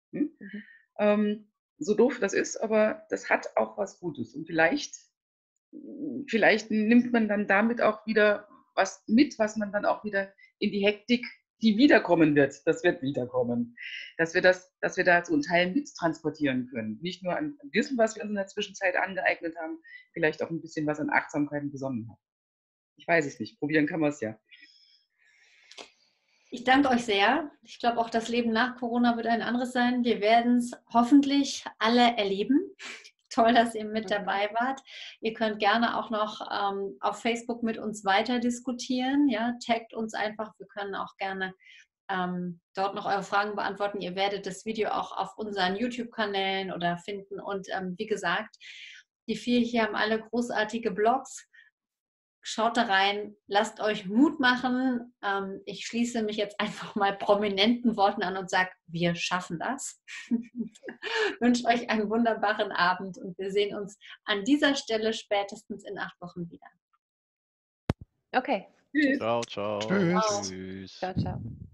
So doof das ist, aber das hat auch was Gutes. Und vielleicht nimmt man dann damit auch wieder was mit, was man dann auch wieder in die Hektik, die wiederkommen wird, das wird wiederkommen, dass wir da so einen Teil mit transportieren können. Nicht nur an Wissen, was wir uns in der Zwischenzeit angeeignet haben, vielleicht auch ein bisschen was an Achtsamkeit und Besonnenheit. Ich weiß es nicht, probieren kann man es ja. Ich danke euch sehr. Ich glaube auch, das Leben nach Corona wird ein anderes sein. Wir werden es hoffentlich alle erleben. Toll, dass ihr mit dabei wart. Ihr könnt gerne auch noch auf Facebook mit uns weiter diskutieren. Ja, taggt uns einfach. Wir können auch gerne dort noch eure Fragen beantworten. Ihr werdet das Video auch auf unseren YouTube-Kanälen oder finden. Und wie gesagt, die 4 hier haben alle großartige Blogs. Schaut da rein, lasst euch Mut machen. Ich schließe mich jetzt einfach mal prominenten Worten an und sage, wir schaffen das. Wünsche euch einen wunderbaren Abend und wir sehen uns an dieser Stelle spätestens in 8 Wochen wieder. Okay. Ciao, ciao. Tschüss. Tschüss. Ciao, ciao.